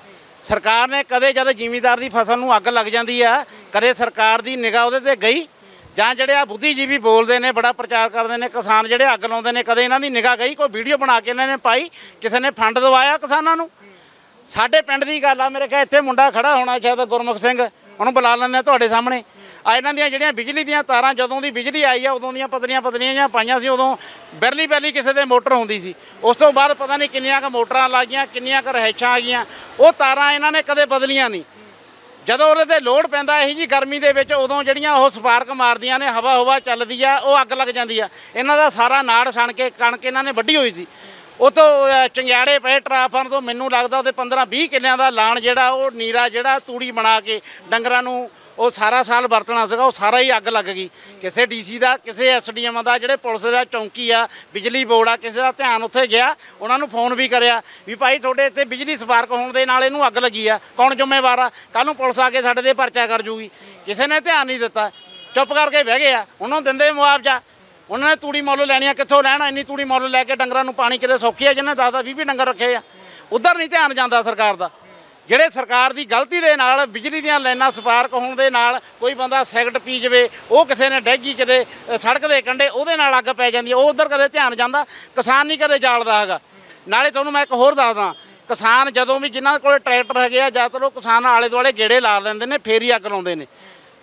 ਸਰਕਾਰ ਨੇ ਕਦੇ ਜਦ ਜ਼ਿਮੀਂਦਾਰ ਦੀ ਫਸਲ ਨੂੰ ਅੱਗ ਲੱਗ ਜਾਂਦੀ ਆ ਕਦੇ ਸਰਕਾਰ ਦੀ ਨਿਗਾਹ ਉਹਦੇ ਤੇ ਗਈ? ਜਾਂ ਜਿਹੜੇ ਆ ਬੁੱਧੀਜੀਵੀ ਬੋਲਦੇ ਨੇ ਬੜਾ ਪ੍ਰਚਾਰ ਕਰਦੇ ਨੇ ਕਿਸਾਨ ਜਿਹੜੇ ਅੱਗ ਲਾਉਂਦੇ ਨੇ, ਕਦੇ ਇਹਨਾਂ ਦੀ ਨਿਗਾਹ ਗਈ? ਕੋਈ ਵੀਡੀਓ ਬਣਾ ਕੇ ਇਹਨਾਂ ਨੇ ਪਾਈ? ਕਿਸੇ ਨੇ ਫੰਡ ਦਵਾਇਆ ਕਿਸਾਨਾਂ ਨੂੰ? ਸਾਡੇ ਪਿੰਡ ਦੀ ਗੱਲ ਆ, ਮੇਰੇ ਖਿਆਲ ਇੱਥੇ ਮੁੰਡਾ ਖੜਾ ਹੋਣਾ ਸ਼ਾਇਦ ਗੁਰਮੁਖ ਸਿੰਘ, ਉਹਨੂੰ ਬੁਲਾ ਲੈਂਦੇ ਆ ਤੁਹਾਡੇ ਸਾਹਮਣੇ। ਆ ਇਹਨਾਂ ਦੀਆਂ ਜਿਹੜੀਆਂ ਬਿਜਲੀ ਦੀਆਂ ਤਾਰਾਂ ਜਦੋਂ ਦੀ ਬਿਜਲੀ ਆਈ ਆ ਉਦੋਂ ਦੀਆਂ ਪਤਲੀਆਂ ਜਿਹੀਆਂ ਪਾਈਆਂ ਸੀ, ਉਦੋਂ ਬੈਰਲੀ ਕਿਸੇ ਦੇ ਮੋਟਰ ਹੁੰਦੀ ਸੀ। ਉਸ ਤੋਂ ਬਾਅਦ ਪਤਾ ਨਹੀਂ ਕਿੰਨੀਆਂ ਕੁ ਮੋਟਰਾਂ ਲੱਗ ਗਈਆਂ, ਕਿੰਨੀਆਂ ਕੁ ਰਿਹਾਇਸ਼ਾਂ ਆ ਗਈਆਂ, ਉਹ ਤਾਰਾਂ ਇਹਨਾਂ ਨੇ ਕਦੇ ਬਦਲੀਆਂ ਨਹੀਂ। ਜਦੋਂ ਉਹਦੇ ਤੇ ਲੋਡ ਪੈਂਦਾ ਇਹੀ ਜੀ ਗਰਮੀ ਦੇ ਵਿੱਚ ਉਦੋਂ ਜਿਹੜੀਆਂ ਉਹ ਸਪਾਰਕ ਮਾਰਦੀਆਂ ਨੇ, ਹਵਾ ਚੱਲਦੀ ਆ, ਉਹ ਅੱਗ ਲੱਗ ਜਾਂਦੀ ਆ। ਇਹਨਾਂ ਦਾ ਸਾਰਾ ਨਾੜ ਸਣ ਕੇ ਕਣਕ ਇਹਨਾਂ ਨੇ ਵੱਢੀ ਹੋਈ ਸੀ, ਉਹ ਤੋਂ ਚੰਗਿਆੜੇ ਪਏ ਟਰਾਂਸਫਾਰਮਰ ਤੋਂ। ਮੈਨੂੰ ਲੱਗਦਾ ਉਹਦੇ 15-20 ਕਿੱਲਿਆਂ ਦਾ ਲਾਣ ਜਿਹੜਾ ਉਹ ਨੀਰਾ ਜਿਹੜਾ ਤੂੜੀ ਬਣਾ ਕੇ ਡੰਗਰਾਂ ਨੂੰ ਉਹ ਸਾਰਾ ਸਾਲ ਵਰਤਣਾ ਸੀਗਾ, ਉਹ ਸਾਰਾ ਹੀ ਅੱਗ ਲੱਗ ਗਈ। ਕਿਸੇ ਡੀਸੀ ਦਾ, ਕਿਸੇ ਐਸਡੀਐਮ ਦਾ, ਜਿਹੜੇ ਪੁਲਿਸ ਦਾ ਚੌਂਕੀ ਆ, ਬਿਜਲੀ ਬੋਰਡ ਆ, ਕਿਸੇ ਦਾ ਧਿਆਨ ਉੱਥੇ ਗਿਆ, ਉਹਨਾਂ ਨੂੰ ਫੋਨ ਵੀ ਕਰਿਆ ਵੀ ਭਾਈ ਤੁਹਾਡੇ ਇੱਥੇ ਬਿਜਲੀ ਸਪਾਰਕ ਹੋਣ ਦੇ ਨਾਲ ਇਹਨੂੰ ਅੱਗ ਲੱਗੀ ਆ, ਕੌਣ ਜ਼ਿੰਮੇਵਾਰ ਆ? ਕੱਲ੍ਹ ਨੂੰ ਪੁਲਿਸ ਆ ਕੇ ਸਾਡੇ 'ਤੇ ਪਰਚਾ ਕਰ ਜੂਗੀ। ਕਿਸੇ ਨੇ ਧਿਆਨ ਨਹੀਂ ਦਿੱਤਾ, ਚੁੱਪ ਕਰਕੇ ਬਹਿ ਗਏ ਆ। ਉਹਨਾਂ ਨੂੰ ਦਿੰਦੇ ਮੁਆਵਜ਼ਾ, ਉਹਨਾਂ ਨੇ ਤੂੜੀ ਮੁੱਲ ਲੈਣੀ ਆ, ਕਿੱਥੋਂ ਲੈਣਾ? ਇੰਨੀ ਤੂੜੀ ਮੁੱਲ ਲੈ ਕੇ ਡੰਗਰਾਂ ਨੂੰ ਪਾਣੀ ਕਿਤੇ ਸੌਖੀ ਆ ਜਿਹਨੇ 10-20 ਡੰਗਰ ਰੱਖੇ ਆ? ਉੱਧਰ ਨਹੀਂ ਧਿਆਨ ਜਾਂਦਾ ਸਰਕਾਰ ਦਾ। ਜਿਹੜੇ ਸਰਕਾਰ ਦੀ ਗਲਤੀ ਦੇ ਨਾਲ ਬਿਜਲੀ ਦੀਆਂ ਲਾਈਨਾਂ ਸਪਾਰਕ ਹੋਣ ਦੇ ਨਾਲ ਕੋਈ ਬੰਦਾ ਸਿਗਰਟ ਪੀ ਜਾਵੇ, ਉਹ ਕਿਸੇ ਨੇ ਡੈਗੀ ਕਿਤੇ ਸੜਕ ਦੇ ਕੰਢੇ, ਉਹਦੇ ਨਾਲ ਅੱਗ ਪੈ ਜਾਂਦੀ ਹੈ, ਉਹ ਉੱਧਰ ਕਦੇ ਧਿਆਨ ਜਾਂਦਾ। ਕਿਸਾਨ ਨਹੀਂ ਕਦੇ ਜਾਲਦਾ ਹੈਗਾ। ਨਾਲੇ ਤੁਹਾਨੂੰ ਮੈਂ ਇੱਕ ਹੋਰ ਦੱਸਦਾ, ਕਿਸਾਨ ਜਦੋਂ ਵੀ ਜਿਨ੍ਹਾਂ ਕੋਲ ਟਰੈਕਟਰ ਹੈਗੇ ਆ, ਜ਼ਿਆਦਾਤਰ ਉਹ ਕਿਸਾਨ ਆਲੇ ਦੁਆਲੇ ਗੇੜੇ ਲਾ ਲੈਂਦੇ ਨੇ, ਫੇਰ ਹੀ ਅੱਗ ਲਾਉਂਦੇ ਨੇ।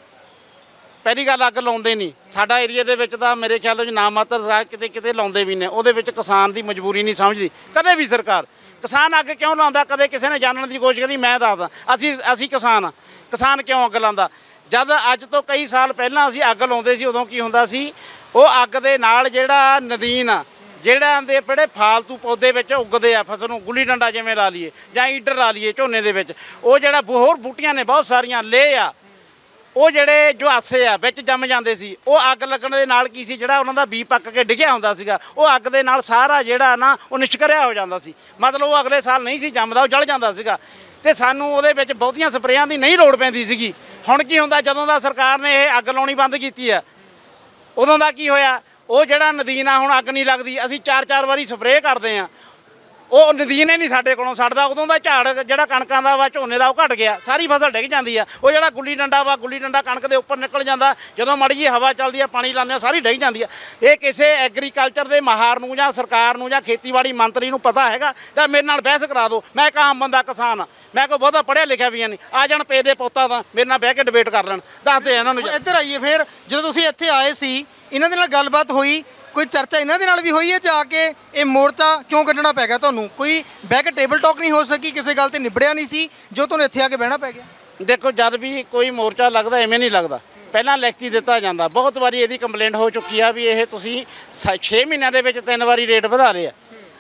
ਪਹਿਲੀ ਗੱਲ ਅੱਗ ਲਾਉਂਦੇ ਨਹੀਂ। ਸਾਡਾ ਏਰੀਆ ਦੇ ਵਿੱਚ ਤਾਂ ਮੇਰੇ ਖਿਆਲ ਵਿੱਚ ਨਾ ਮਾਤਰ ਕਿਤੇ ਲਾਉਂਦੇ ਵੀ ਨੇ। ਉਹਦੇ ਵਿੱਚ ਕਿਸਾਨ ਦੀ ਮਜਬੂਰੀ ਨਹੀਂ ਸਮਝਦੀ ਕਦੇ ਵੀ ਸਰਕਾਰ। ਕਿਸਾਨ ਅੱਗ ਕਿਉਂ ਲਾਉਂਦਾ? ਕਦੇ ਕਿਸੇ ਨੇ ਜਾਣਨ ਦੀ ਕੋਸ਼ਿਸ਼ ਕਰੀ? ਮੈਂ ਦੱਸਦਾ, ਅਸੀਂ ਕਿਸਾਨ ਕਿਉਂ ਅੱਗ ਲਾਉਂਦਾ? ਜਦ ਅੱਜ ਤੋਂ ਕਈ ਸਾਲ ਪਹਿਲਾਂ ਅਸੀਂ ਅੱਗ ਲਾਉਂਦੇ ਸੀ, ਉਦੋਂ ਕੀ ਹੁੰਦਾ ਸੀ? ਉਹ ਅੱਗ ਦੇ ਨਾਲ ਜਿਹੜਾ ਨਦੀਨ ਆ, ਜਿਹੜਾ ਦੇ ਜਿਹੜੇ ਫਾਲਤੂ ਪੌਦੇ ਵਿੱਚ ਉੱਗਦੇ ਆ ਫਸਲ ਨੂੰ, ਗੁੱਲੀ ਡੰਡਾ ਜਿਵੇਂ ਲਾ ਲਈਏ ਜਾਂ ਈਡਰ ਲਾ ਲਈਏ ਝੋਨੇ ਦੇ ਵਿੱਚ, ਉਹ ਜਿਹੜਾ ਹੋਰ ਬੂਟੀਆਂ ਨੇ ਬਹੁਤ ਸਾਰੀਆਂ ਲੇ ਆ, ਉਹ ਜਿਹੜੇ ਜੁਆਸੇ ਆ ਵਿੱਚ ਜੰਮ ਜਾਂਦੇ ਸੀ। ਉਹ ਅੱਗ ਲੱਗਣ ਦੇ ਨਾਲ ਕੀ ਸੀ? ਜਿਹੜਾ ਉਹਨਾਂ ਦਾ ਬੀ ਪੱਕ ਕੇ ਡਿੱਗਿਆ ਹੁੰਦਾ ਸੀਗਾ, ਉਹ ਅੱਗ ਦੇ ਨਾਲ ਸਾਰਾ ਜਿਹੜਾ ਨਾ ਉਹ ਨਿਸ਼ਕਰਿਆ ਹੋ ਜਾਂਦਾ ਸੀ। ਮਤਲਬ ਉਹ ਅਗਲੇ ਸਾਲ ਨਹੀਂ ਸੀ ਜੰਮਦਾ, ਉਹ ਜਲ ਜਾਂਦਾ ਸੀਗਾ। ਤੇ ਸਾਨੂੰ ਉਹਦੇ ਵਿੱਚ ਬਹੁਤੀਆਂ ਸਪਰੇਆਂ ਦੀ ਨਹੀਂ ਲੋੜ ਪੈਂਦੀ ਸੀਗੀ। ਹੁਣ ਕੀ ਹੁੰਦਾ? ਜਦੋਂ ਦਾ ਸਰਕਾਰ ਨੇ ਇਹ ਅੱਗ ਲਾਉਣੀ ਬੰਦ ਕੀਤੀ ਆ, ਉਦੋਂ ਦਾ ਕੀ ਹੋਇਆ? ਉਹ ਜਿਹੜਾ ਨਦੀਨ ਆ, ਹੁਣ ਅੱਗ ਨਹੀਂ ਲੱਗਦੀ। ਅਸੀਂ 4-4 ਵਾਰੀ ਸਪਰੇਅ ਕਰਦੇ ਆ, ਉਹ ਨਦੀਨ ਹੀ ਨਹੀਂ ਸਾਡੇ ਕੋਲੋਂ ਛੱਡਦਾ। ਉਦੋਂ ਦਾ ਝਾੜ ਜਿਹੜਾ ਕਣਕਾਂ ਦਾ ਵਾ, ਝੋਨੇ ਦਾ, ਉਹ ਘਟ ਗਿਆ, ਸਾਰੀ ਫਸਲ ਡਿੱਗ ਜਾਂਦੀ ਆ। ਉਹ ਜਿਹੜਾ ਗੁੱਲੀ ਡੰਡਾ ਵਾ, ਗੁੱਲੀ ਡੰਡਾ ਕਣਕ ਦੇ ਉੱਪਰ ਨਿਕਲ ਜਾਂਦਾ, ਜਦੋਂ ਮਾੜੀ ਜਿਹੀ ਹਵਾ ਚੱਲਦੀ ਆ, ਪਾਣੀ ਲਾਉਂਦੇ ਆ, ਸਾਰੀ ਡਿੱਗ ਜਾਂਦੀ ਆ। ਇਹ ਕਿਸੇ ਐਗਰੀਕਲਚਰ ਦੇ ਮਾਹਰ ਨੂੰ ਜਾਂ ਸਰਕਾਰ ਨੂੰ ਜਾਂ ਖੇਤੀਬਾੜੀ ਮੰਤਰੀ ਨੂੰ ਪਤਾ ਹੈਗਾ? ਤਾਂ ਮੇਰੇ ਨਾਲ ਬਹਿਸ ਕਰਾ ਦਿਓ। ਮੈਂ ਇੱਕ ਆਮ ਬੰਦਾ ਕਿਸਾਨ ਆ, ਮੈਂ ਕੋਈ ਬਹੁਤਾ ਪੜ੍ਹਿਆ ਲਿਖਿਆ ਵੀ ਨਹੀਂ। ਆ ਜਾਣ ਪੇ ਦੇ ਪੋਤਾ ਤਾਂ ਮੇਰੇ ਨਾਲ ਬਹਿ ਕੇ ਡਿਬੇਟ ਕਰ ਲੈਣ, ਦੱਸਦੇ ਇਹਨਾਂ ਨੂੰ। ਇੱਧਰ ਆਈਏ ਫਿਰ, ਜਦੋਂ ਤੁਸੀਂ ਇੱਥੇ ਆਏ ਸੀ ਇਹਨਾਂ ਦੇ ਨਾਲ ਗੱਲਬਾਤ ਹੋਈ? ਕੋਈ ਚਰਚਾ ਇਹਨਾਂ ਦੇ ਨਾਲ ਵੀ ਹੋਈ ਹੈ ਜਾ ਕੇ ਇਹ ਮੋਰਚਾ ਕਿਉਂ ਕੱਢਣਾ ਪੈ ਗਿਆ ਤੁਹਾਨੂੰ? ਕੋਈ ਬਹਿ ਕੇ ਟੇਬਲ ਟਾਕ ਨਹੀਂ ਹੋ ਸਕੀ? ਕਿਸੇ ਗੱਲ ਤੇ ਨਿਬੜਿਆ ਨਹੀਂ ਸੀ ਜੋ ਤੁਹਾਨੂੰ ਇੱਥੇ ਆ ਕੇ ਬਹਿਣਾ ਪੈ ਗਿਆ? ਦੇਖੋ, ਜਦ ਵੀ ਕੋਈ ਮੋਰਚਾ ਲੱਗਦਾ ਐਵੇਂ ਨਹੀਂ ਲੱਗਦਾ, ਪਹਿਲਾਂ ਲਿਖਤੀ ਦਿੱਤਾ ਜਾਂਦਾ। ਬਹੁਤ ਵਾਰੀ ਇਹਦੀ ਕੰਪਲੇਂਟ ਹੋ ਚੁੱਕੀ ਆ ਵੀ ਇਹ ਤੁਸੀਂ 6 ਮਹੀਨਿਆਂ ਦੇ ਵਿੱਚ 3 ਵਾਰੀ ਰੇਟ ਵਧਾ ਰਹੇ ਆ।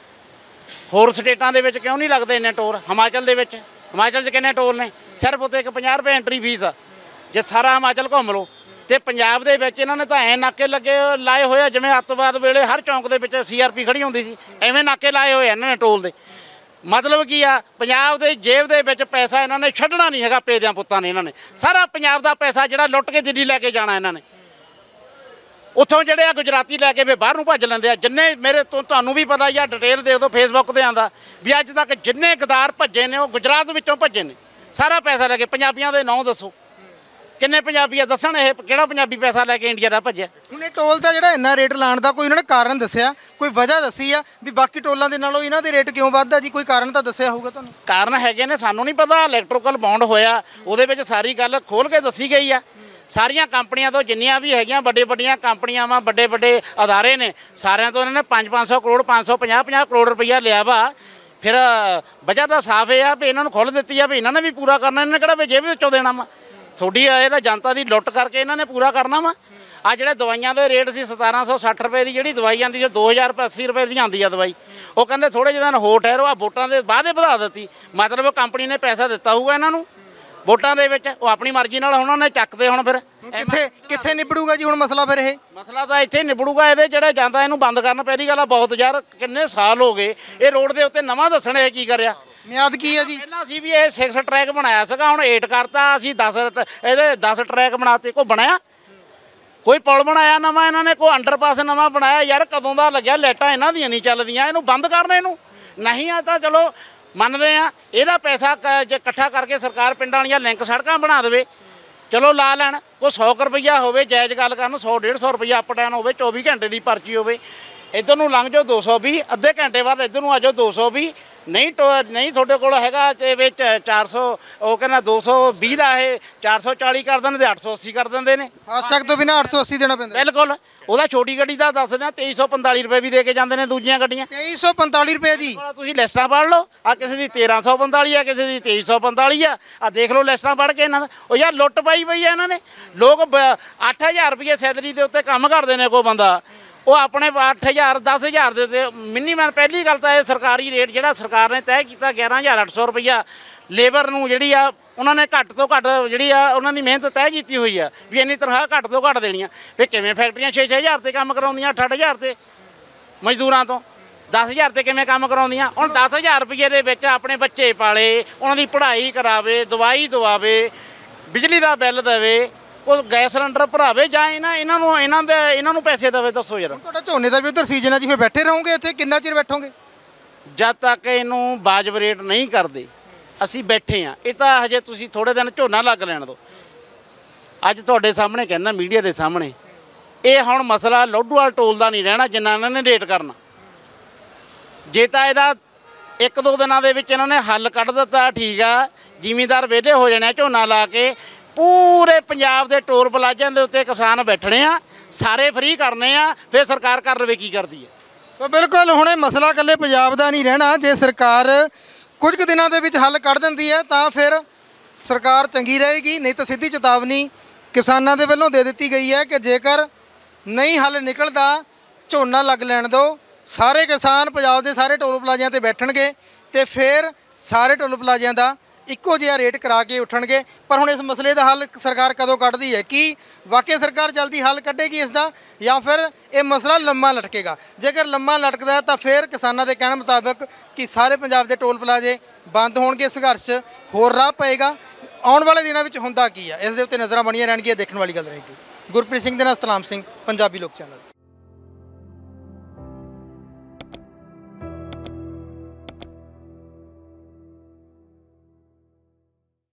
ਹੋਰ ਸਟੇਟਾਂ ਦੇ ਵਿੱਚ ਕਿਉਂ ਨਹੀਂ ਲੱਗਦੇ ਇੰਨੇ ਟੋਲ? ਹਿਮਾਚਲ ਦੇ ਵਿੱਚ, ਹਿਮਾਚਲ 'ਚ ਕਿੰਨੇ ਟੋਲ ਨੇ? ਸਿਰਫ ਉੱਥੇ ਇੱਕ 50 ਰੁਪਏ ਐਂਟਰੀ ਫੀਸ ਆ। ਜੇ ਸਾਰਾ ਹਿਮਾਚਲ ਘੁੰਮ ਲਓ। ਤੇ ਪੰਜਾਬ ਦੇ ਵਿੱਚ ਇਹਨਾਂ ਨੇ ਤਾਂ ਐਂ ਨਾਕੇ ਲਾਏ ਹੋਏ ਆ ਜਿਵੇਂ ਅੱਤਵਾਦ ਵੇਲੇ ਹਰ ਚੌਂਕ ਦੇ ਵਿੱਚ CRP ਖੜੀ ਹੁੰਦੀ ਸੀ, ਐਵੇਂ ਨਾਕੇ ਲਾਏ ਹੋਏ ਆ ਇਹਨਾਂ ਨੇ ਟੋਲ ਦੇ। ਮਤਲਬ ਕੀ ਆ? ਪੰਜਾਬ ਦੇ ਜੇਬ ਦੇ ਵਿੱਚ ਪੈਸਾ ਇਹਨਾਂ ਨੇ ਛੱਡਣਾ ਨਹੀਂ ਹੈਗਾ। ਪੇਦਿਆਂ ਪੁੱਤਾਂ ਨੇ ਇਹਨਾਂ ਨੇ ਸਾਰਾ ਪੰਜਾਬ ਦਾ ਪੈਸਾ ਜਿਹੜਾ ਲੁੱਟ ਕੇ ਦਿੱਲੀ ਲੈ ਕੇ ਜਾਣਾ ਇਹਨਾਂ ਨੇ। ਉੱਥੋਂ ਜਿਹੜੇ ਆ ਗੁਜਰਾਤੀ ਲੈ ਕੇ ਫਿਰ ਬਾਹਰ ਨੂੰ ਭੱਜ ਲੈਂਦੇ ਆ। ਜਿੰਨੇ ਮੇਰੇ ਤੋਂ ਤੁਹਾਨੂੰ ਵੀ ਪਤਾ ਜਾਂ ਡਿਟੇਲ ਦੇ ਦਿਓ, ਫੇਸਬੁੱਕ ਤੇ ਆਉਂਦਾ ਵੀ ਅੱਜ ਤੱਕ ਜਿੰਨੇ ਗਦਾਰ ਭੱਜੇ ਨੇ ਉਹ ਗੁਜਰਾਤ ਵਿੱਚੋਂ ਭੱਜੇ ਨੇ। ਸਾਰਾ ਪੈਸਾ ਲੈ ਕੇ। ਪੰਜਾਬੀਆਂ ਦੇ ਨਾਂ ਦੱਸੋ ਕਿੰਨੇ ਪੰਜਾਬੀ ਆ? ਦੱਸਣ ਇਹ ਕਿਹੜਾ ਪੰਜਾਬੀ ਪੈਸਾ ਲੈ ਕੇ ਇੰਡੀਆ ਦਾ ਭੱਜਿਆ? ਹੁਣ ਇਹ ਟੋਲ ਦਾ ਜਿਹੜਾ ਇੰਨਾ ਰੇਟ ਲਾਉਣ ਦਾ ਕੋਈ ਉਹਨਾਂ ਨੇ ਕਾਰਨ ਦੱਸਿਆ? ਕੋਈ ਵਜ੍ਹਾ ਦੱਸੀ ਆ ਵੀ ਬਾਕੀ ਟੋਲਾਂ ਦੇ ਨਾਲੋਂ ਇਹਨਾਂ ਦੇ ਰੇਟ ਕਿਉਂ ਵੱਧਦਾ ਜੀ? ਕੋਈ ਕਾਰਨ ਤਾਂ ਦੱਸਿਆ ਹੋਊਗਾ ਤੁਹਾਨੂੰ? ਕਾਰਨ ਹੈਗੇ ਨੇ, ਸਾਨੂੰ ਨਹੀਂ ਪਤਾ। ਇਲੈਕਟ੍ਰੀਕਲ ਬੌਂਡ ਹੋਇਆ, ਉਹਦੇ ਵਿੱਚ ਸਾਰੀ ਗੱਲ ਖੋਲ ਕੇ ਦੱਸੀ ਗਈ ਆ। ਸਾਰੀਆਂ ਕੰਪਨੀਆਂ ਤੋਂ ਜਿੰਨੀਆਂ ਵੀ ਹੈਗੀਆਂ ਵੱਡੀਆਂ ਕੰਪਨੀਆਂ ਵਾ, ਵੱਡੇ ਅਦਾਰੇ ਨੇ, ਸਾਰਿਆਂ ਤੋਂ ਇਹਨਾਂ ਨੇ 500 ਕਰੋੜ 550 ਕਰੋੜ ਰੁਪਈਆ ਲਿਆ ਵਾ। ਫਿਰ ਵਜ੍ਹਾ ਤਾਂ ਸਾਫ਼ ਇਹ ਆ ਵੀ ਇਹਨਾਂ ਨੂੰ ਖੁੱਲ੍ਹ ਦਿੱਤੀ ਆ ਵੀ ਇਹਨਾਂ ਨੇ ਵੀ ਪੂਰਾ ਕਰਨਾ। ਇਹਨਾਂ ਨੇ ਕਿਹੜਾ ਵੀ ਜੇਬ ਵਿੱਚੋਂ ਦੇਣਾ ਵਾ? ਤੁਹਾਡੀ ਇਹਦਾ ਜਨਤਾ ਦੀ ਲੁੱਟ ਕਰਕੇ ਇਹਨਾਂ ਨੇ ਪੂਰਾ ਕਰਨਾ ਵਾ। ਆ ਜਿਹੜੇ ਦਵਾਈਆਂ ਦੇ ਰੇਟ ਸੀ 1760 ਰੁਪਏ ਦੀ ਜਿਹੜੀ ਦਵਾਈ ਆਉਂਦੀ, ਜੋ 2080 ਰੁਪਏ ਦੀ ਆਉਂਦੀ ਆ ਦਵਾਈ, ਉਹ ਕਹਿੰਦੇ ਥੋੜ੍ਹੇ ਜਿਹੇ ਦਿਨ ਹੋਰ ਠਹਿਰੋ, ਆ ਵੋਟਾਂ ਦੇ ਬਾਅਦ ਹੀ ਵਧਾ ਦਿੱਤੀ। ਮਤਲਬ ਕੰਪਨੀ ਨੇ ਪੈਸਾ ਦਿੱਤਾ ਹੋਊਗਾ ਇਹਨਾਂ ਨੂੰ ਵੋਟਾਂ ਦੇ ਵਿੱਚ, ਉਹ ਆਪਣੀ ਮਰਜ਼ੀ ਨਾਲ ਉਹਨਾਂ ਨੇ ਚੱਕਦੇ। ਹੁਣ ਫਿਰ ਕਿੱਥੇ ਨਿਬੜੂਗਾ ਜੀ ਹੁਣ ਮਸਲਾ? ਫਿਰ ਇਹ ਮਸਲਾ ਤਾਂ ਇੱਥੇ ਨਿਬੜੂਗਾ। ਇਹਦੇ ਜਿਹੜਾ ਜਾਂਦਾ ਇਹਨੂੰ ਬੰਦ ਕਰਨ। ਪਹਿਲੀ ਗੱਲ ਆ, ਬਹੁਤ ਯਾਰ ਕਿੰਨੇ ਸਾਲ ਹੋ ਗਏ ਇਹ ਰੋਡ ਦੇ ਉੱਤੇ ਨਵਾਂ ਦੱਸਣ ਇਹ ਕੀ ਕਰਿਆ? ਮਿਆਦ ਕੀ ਹੈ ਜੀ? ਪਹਿਲਾਂ ਅਸੀਂ ਵੀ ਇਹ 6 ਟਰੈਕ ਬਣਾਇਆ ਸੀਗਾ, ਹੁਣ 8 ਕਰਤਾ। ਅਸੀਂ 10 ਟਰੈਕ ਬਣਾਤੇ। ਕੋਈ ਬਣਾਇਆ? ਕੋਈ ਪੁਲ ਬਣਾਇਆ ਨਵਾਂ ਇਹਨਾਂ ਨੇ? ਕੋਈ ਅੰਡਰਪਾਸ ਨਵਾਂ ਬਣਾਇਆ? ਯਾਰ ਕਦੋਂ ਦਾ ਲੱਗਿਆ? ਲਾਈਟਾਂ ਇਹਨਾਂ ਦੀਆਂ ਨਹੀਂ ਚੱਲਦੀਆਂ, ਇਹਨੂੰ ਬੰਦ ਕਰਨ। ਇਹਨੂੰ ਨਹੀਂ ਆ ਤਾਂ ਚਲੋ ਮੰਨਦੇ ਆ ਇਹਦਾ ਪੈਸਾ ਜੇ ਇਕੱਠਾ ਕਰਕੇ ਸਰਕਾਰ ਪਿੰਡਾਂ ਵਾਲੀਆਂ ਲਿੰਕ ਸੜਕਾਂ ਬਣਾ ਦੇਵੇ, ਚਲੋ ਲਾ ਲੈਣ। ਕੋਈ 100 ਰੁਪਈਆ ਹੋਵੇ, ਜਾਇਜ਼ ਗੱਲ ਕਰਨ, 100-150 ਰੁਪਈਆ ਅਪ ਡਾਊਨ ਹੋਵੇ, 24 ਘੰਟੇ ਦੀ ਪਰਚੀ ਹੋਵੇ। ਇੱਧਰ ਨੂੰ ਲੰਘ ਜਾਓ 220, ਅੱਧੇ ਘੰਟੇ ਬਾਅਦ ਇੱਧਰ ਨੂੰ ਆ ਜਾਓ 220। ਨਹੀਂ ਤੁਹਾਡੇ ਕੋਲ ਹੈਗਾ ਤੇ ਵਿੱਚ 400, ਉਹ ਕਹਿੰਦਾ 220 ਦਾ ਇਹ 440 ਕਰ ਦਿੰਦੇ, 880 ਕਰ ਦਿੰਦੇ ਨੇ। ਫਾਸਟੈਗ ਤੋਂ ਬਿਨਾ 880 ਦੇਣਾ ਪੈਂਦਾ। ਬਿਲਕੁਲ। ਉਹਦਾ ਛੋਟੀ ਗੱਡੀ ਦਾ ਦੱਸਦੇ ਆ 2345 ਰੁਪਏ ਵੀ ਦੇ ਕੇ ਜਾਂਦੇ ਨੇ ਦੂਜੀਆਂ ਗੱਡੀਆਂ। 2345 ਰੁਪਏ ਜੀ। ਤੁਸੀਂ ਲਿਸਟਾਂ ਪੜ੍ਹ ਲਓ, ਆ ਕਿਸੇ ਦੀ 1345 ਆ, ਕਿਸੇ ਦੀ 2345 ਆ ਦੇਖ ਲਓ ਲਿਸਟਾਂ ਪੜ੍ਹ ਕੇ ਇਹਨਾਂ ਦਾ। ਉਹ ਯਾਰ ਲੁੱਟ ਪਾਈ ਪਈ ਆ ਇਹਨਾਂ ਨੇ। ਲੋਕ 8000 ਰੁਪਏ ਸੈਲਰੀ ਦੇ ਉੱਤੇ ਕੰਮ ਕਰਦੇ ਨੇ, ਕੋਈ ਬੰਦਾ ਉਹ ਆਪਣੇ 8000 10,000 ਦੇ ਉੱਤੇ ਮਿਨੀਮਮ। ਪਹਿਲੀ ਗੱਲ ਤਾਂ ਇਹ ਸਰਕਾਰੀ ਰੇਟ ਜਿਹੜਾ ਸਰਕਾਰ ਨੇ ਤੈਅ ਕੀਤਾ 11,800 ਰੁਪਈਆ ਲੇਬਰ ਨੂੰ ਜਿਹੜੀ ਆ ਉਹਨਾਂ ਨੇ ਘੱਟ ਤੋਂ ਘੱਟ ਜਿਹੜੀ ਆ ਉਹਨਾਂ ਦੀ ਮਿਹਨਤ ਤੈਅ ਕੀਤੀ ਹੋਈ ਆ ਵੀ ਇੰਨੀ ਤਨਖਾਹ ਘੱਟ ਤੋਂ ਘੱਟ ਦੇਣੀ ਆ। ਫਿਰ ਕਿਵੇਂ ਫੈਕਟਰੀਆਂ 6-6000 ਤੇ ਕੰਮ ਕਰਾਉਂਦੀਆਂ, 8-8 ਤੇ ਮਜ਼ਦੂਰਾਂ ਤੋਂ 10,000 ਤੇ ਕਿਵੇਂ ਕੰਮ ਕਰਾਉਂਦੀਆਂ? ਹੁਣ 10,000 ਰੁਪਏ ਦੇ ਵਿੱਚ ਆਪਣੇ ਬੱਚੇ ਪਾਲੇ, ਉਹਨਾਂ ਦੀ ਪੜ੍ਹਾਈ ਕਰਾਵੇ, ਦਵਾਈ ਦਵਾਵੇ, ਬਿਜਲੀ ਦਾ ਬਿੱਲ ਦੇਵੇ, ਉਹ ਗੈਸ ਸਿਲੰਡਰ ਭਰਾਵੇ, ਜਾਂ ਇਹਨਾਂ ਨੂੰ ਪੈਸੇ ਦੇਵੇ। ਦੱਸੋ ਯਾਰ। ਤੁਹਾਡਾ ਝੋਨੇ ਦਾ ਵੀ ਉਧਰ ਸੀਜ਼ਨ ਆ ਜੀ, ਫਿਰ ਬੈਠੇ ਰਹੋਗੇ ਇੱਥੇ? ਕਿੰਨਾ ਚਿਰ ਬੈਠੋਗੇ? ਜਦ ਤੱਕ ਇਹਨੂੰ ਵਾਜਬ ਰੇਟ ਨਹੀਂ ਕਰਦੇ ਅਸੀਂ ਬੈਠੇ ਆ। ਇਹ ਤਾਂ ਹਜੇ ਤੁਸੀਂ ਥੋੜੇ ਦਿਨ ਝੋਨਾ ਲੱਗ ਲੈਣ ਦਿਓ। ਅੱਜ ਤੁਹਾਡੇ ਸਾਹਮਣੇ ਕਹਿੰਦਾ, ਮੀਡੀਆ ਦੇ ਸਾਹਮਣੇ, ਇਹ ਹੁਣ ਮਸਲਾ ਲੋਧੂਵਾਲ ਟੋਲ ਦਾ ਨਹੀਂ ਰਹਿਣਾ ਜਿੰਨਾ ਇਹਨਾਂ ਨੇ ਰੇਟ ਕਰਨਾ। ਜੇ ਤਾਂ ਇਹਦਾ 1-2 ਦਿਨਾਂ ਦੇ ਵਿੱਚ ਇਹਨਾਂ ਨੇ ਹੱਲ ਕੱਢ ਦਿੱਤਾ, ਠੀਕ ਆ, ਜ਼ਿਮੀਂਦਾਰ ਵਿਹਲੇ ਹੋ ਜਾਣੇ ਝੋਨਾ ਲਾ ਕੇ। ਪੂਰੇ ਪੰਜਾਬ ਦੇ ਟੋਲ ਪਲਾਜ਼ਿਆਂ ਦੇ ਉੱਤੇ ਕਿਸਾਨ ਬੈਠਣੇ ਆ, ਸਾਰੇ ਫ੍ਰੀ ਕਰਨੇ ਆ, ਫਿਰ ਸਰਕਾਰ ਕਰ ਲਵੇ ਕੀ ਕਰਦੀ ਹੈ। ਤਾਂ ਬਿਲਕੁਲ ਹੁਣ ਇਹ ਮਸਲਾ ਇਕੱਲੇ ਪੰਜਾਬ ਦਾ ਨਹੀਂ ਰਹਿਣਾ। ਜੇ ਸਰਕਾਰ ਕੁਝ ਕੁ ਦਿਨਾਂ ਦੇ ਵਿੱਚ ਹੱਲ ਕੱਢ ਦਿੰਦੀ ਹੈ ਤਾਂ ਫਿਰ ਸਰਕਾਰ ਚੰਗੀ ਰਹੇਗੀ, ਨਹੀਂ ਤਾਂ ਸਿੱਧੀ ਚੇਤਾਵਨੀ ਕਿਸਾਨਾਂ ਦੇ ਵੱਲੋਂ ਦੇ ਦਿੱਤੀ ਗਈ ਹੈ ਕਿ ਜੇਕਰ ਨਹੀਂ ਹੱਲ ਨਿਕਲਦਾ ਝੋਨਾ ਲੱਗ ਲੈਣ ਦਿਓ। ਸਾਰੇ ਕਿਸਾਨ ਪੰਜਾਬ ਦੇ ਸਾਰੇ ਟੋਲ ਪਲਾਜ਼ਿਆਂ ਤੇ ਬੈਠਣਗੇ ਤੇ ਫਿਰ ਸਾਰੇ ਟੋਲ ਪਲਾਜ਼ਿਆਂ ਦਾ ਇੱਕੋ ਜਿਹਾ ਰੇਟ ਕਰਾ ਕੇ ਉੱਠਣਗੇ। ਪਰ ਹੁਣ ਇਸ ਮਸਲੇ ਦਾ ਹੱਲ ਸਰਕਾਰ ਕਦੋਂ ਕੱਢਦੀ ਹੈ? ਕੀ ਵਾਕਈ ਸਰਕਾਰ ਜਲਦੀ ਹੱਲ ਕੱਢੇਗੀ ਇਸ ਦਾ, ਜਾਂ ਫਿਰ ਇਹ ਮਸਲਾ ਲੰਮਾ ਲਟਕੇਗਾ? ਜੇਕਰ ਲੰਮਾ ਲਟਕਦਾ ਹੈ ਤਾਂ ਫਿਰ ਕਿਸਾਨਾਂ ਦੇ ਕਹਿਣ ਮੁਤਾਬਕ ਕਿ ਸਾਰੇ ਪੰਜਾਬ ਦੇ ਟੋਲ ਪਲਾਜ਼ੇ ਬੰਦ ਹੋਣਗੇ, ਸੰਘਰਸ਼ ਹੋਰ ਰਾਹ ਪਏਗਾ। ਆਉਣ ਵਾਲੇ ਦਿਨਾਂ ਵਿੱਚ ਹੁੰਦਾ ਕੀ ਹੈ, ਇਸ ਦੇ ਉੱਤੇ ਨਜ਼ਰਾਂ ਬਣੀਆਂ ਰਹਿਣਗੀਆਂ, ਦੇਖਣ ਵਾਲੀ ਗੱਲ ਰਹੇਗੀ। ਗੁਰਪ੍ਰੀਤ ਸਿੰਘ ਦੇ ਨਾਲ ਸਤਨਾਮ ਸਿੰਘ, ਪੰਜਾਬੀ ਲੋਕ ਚੈਨਲ।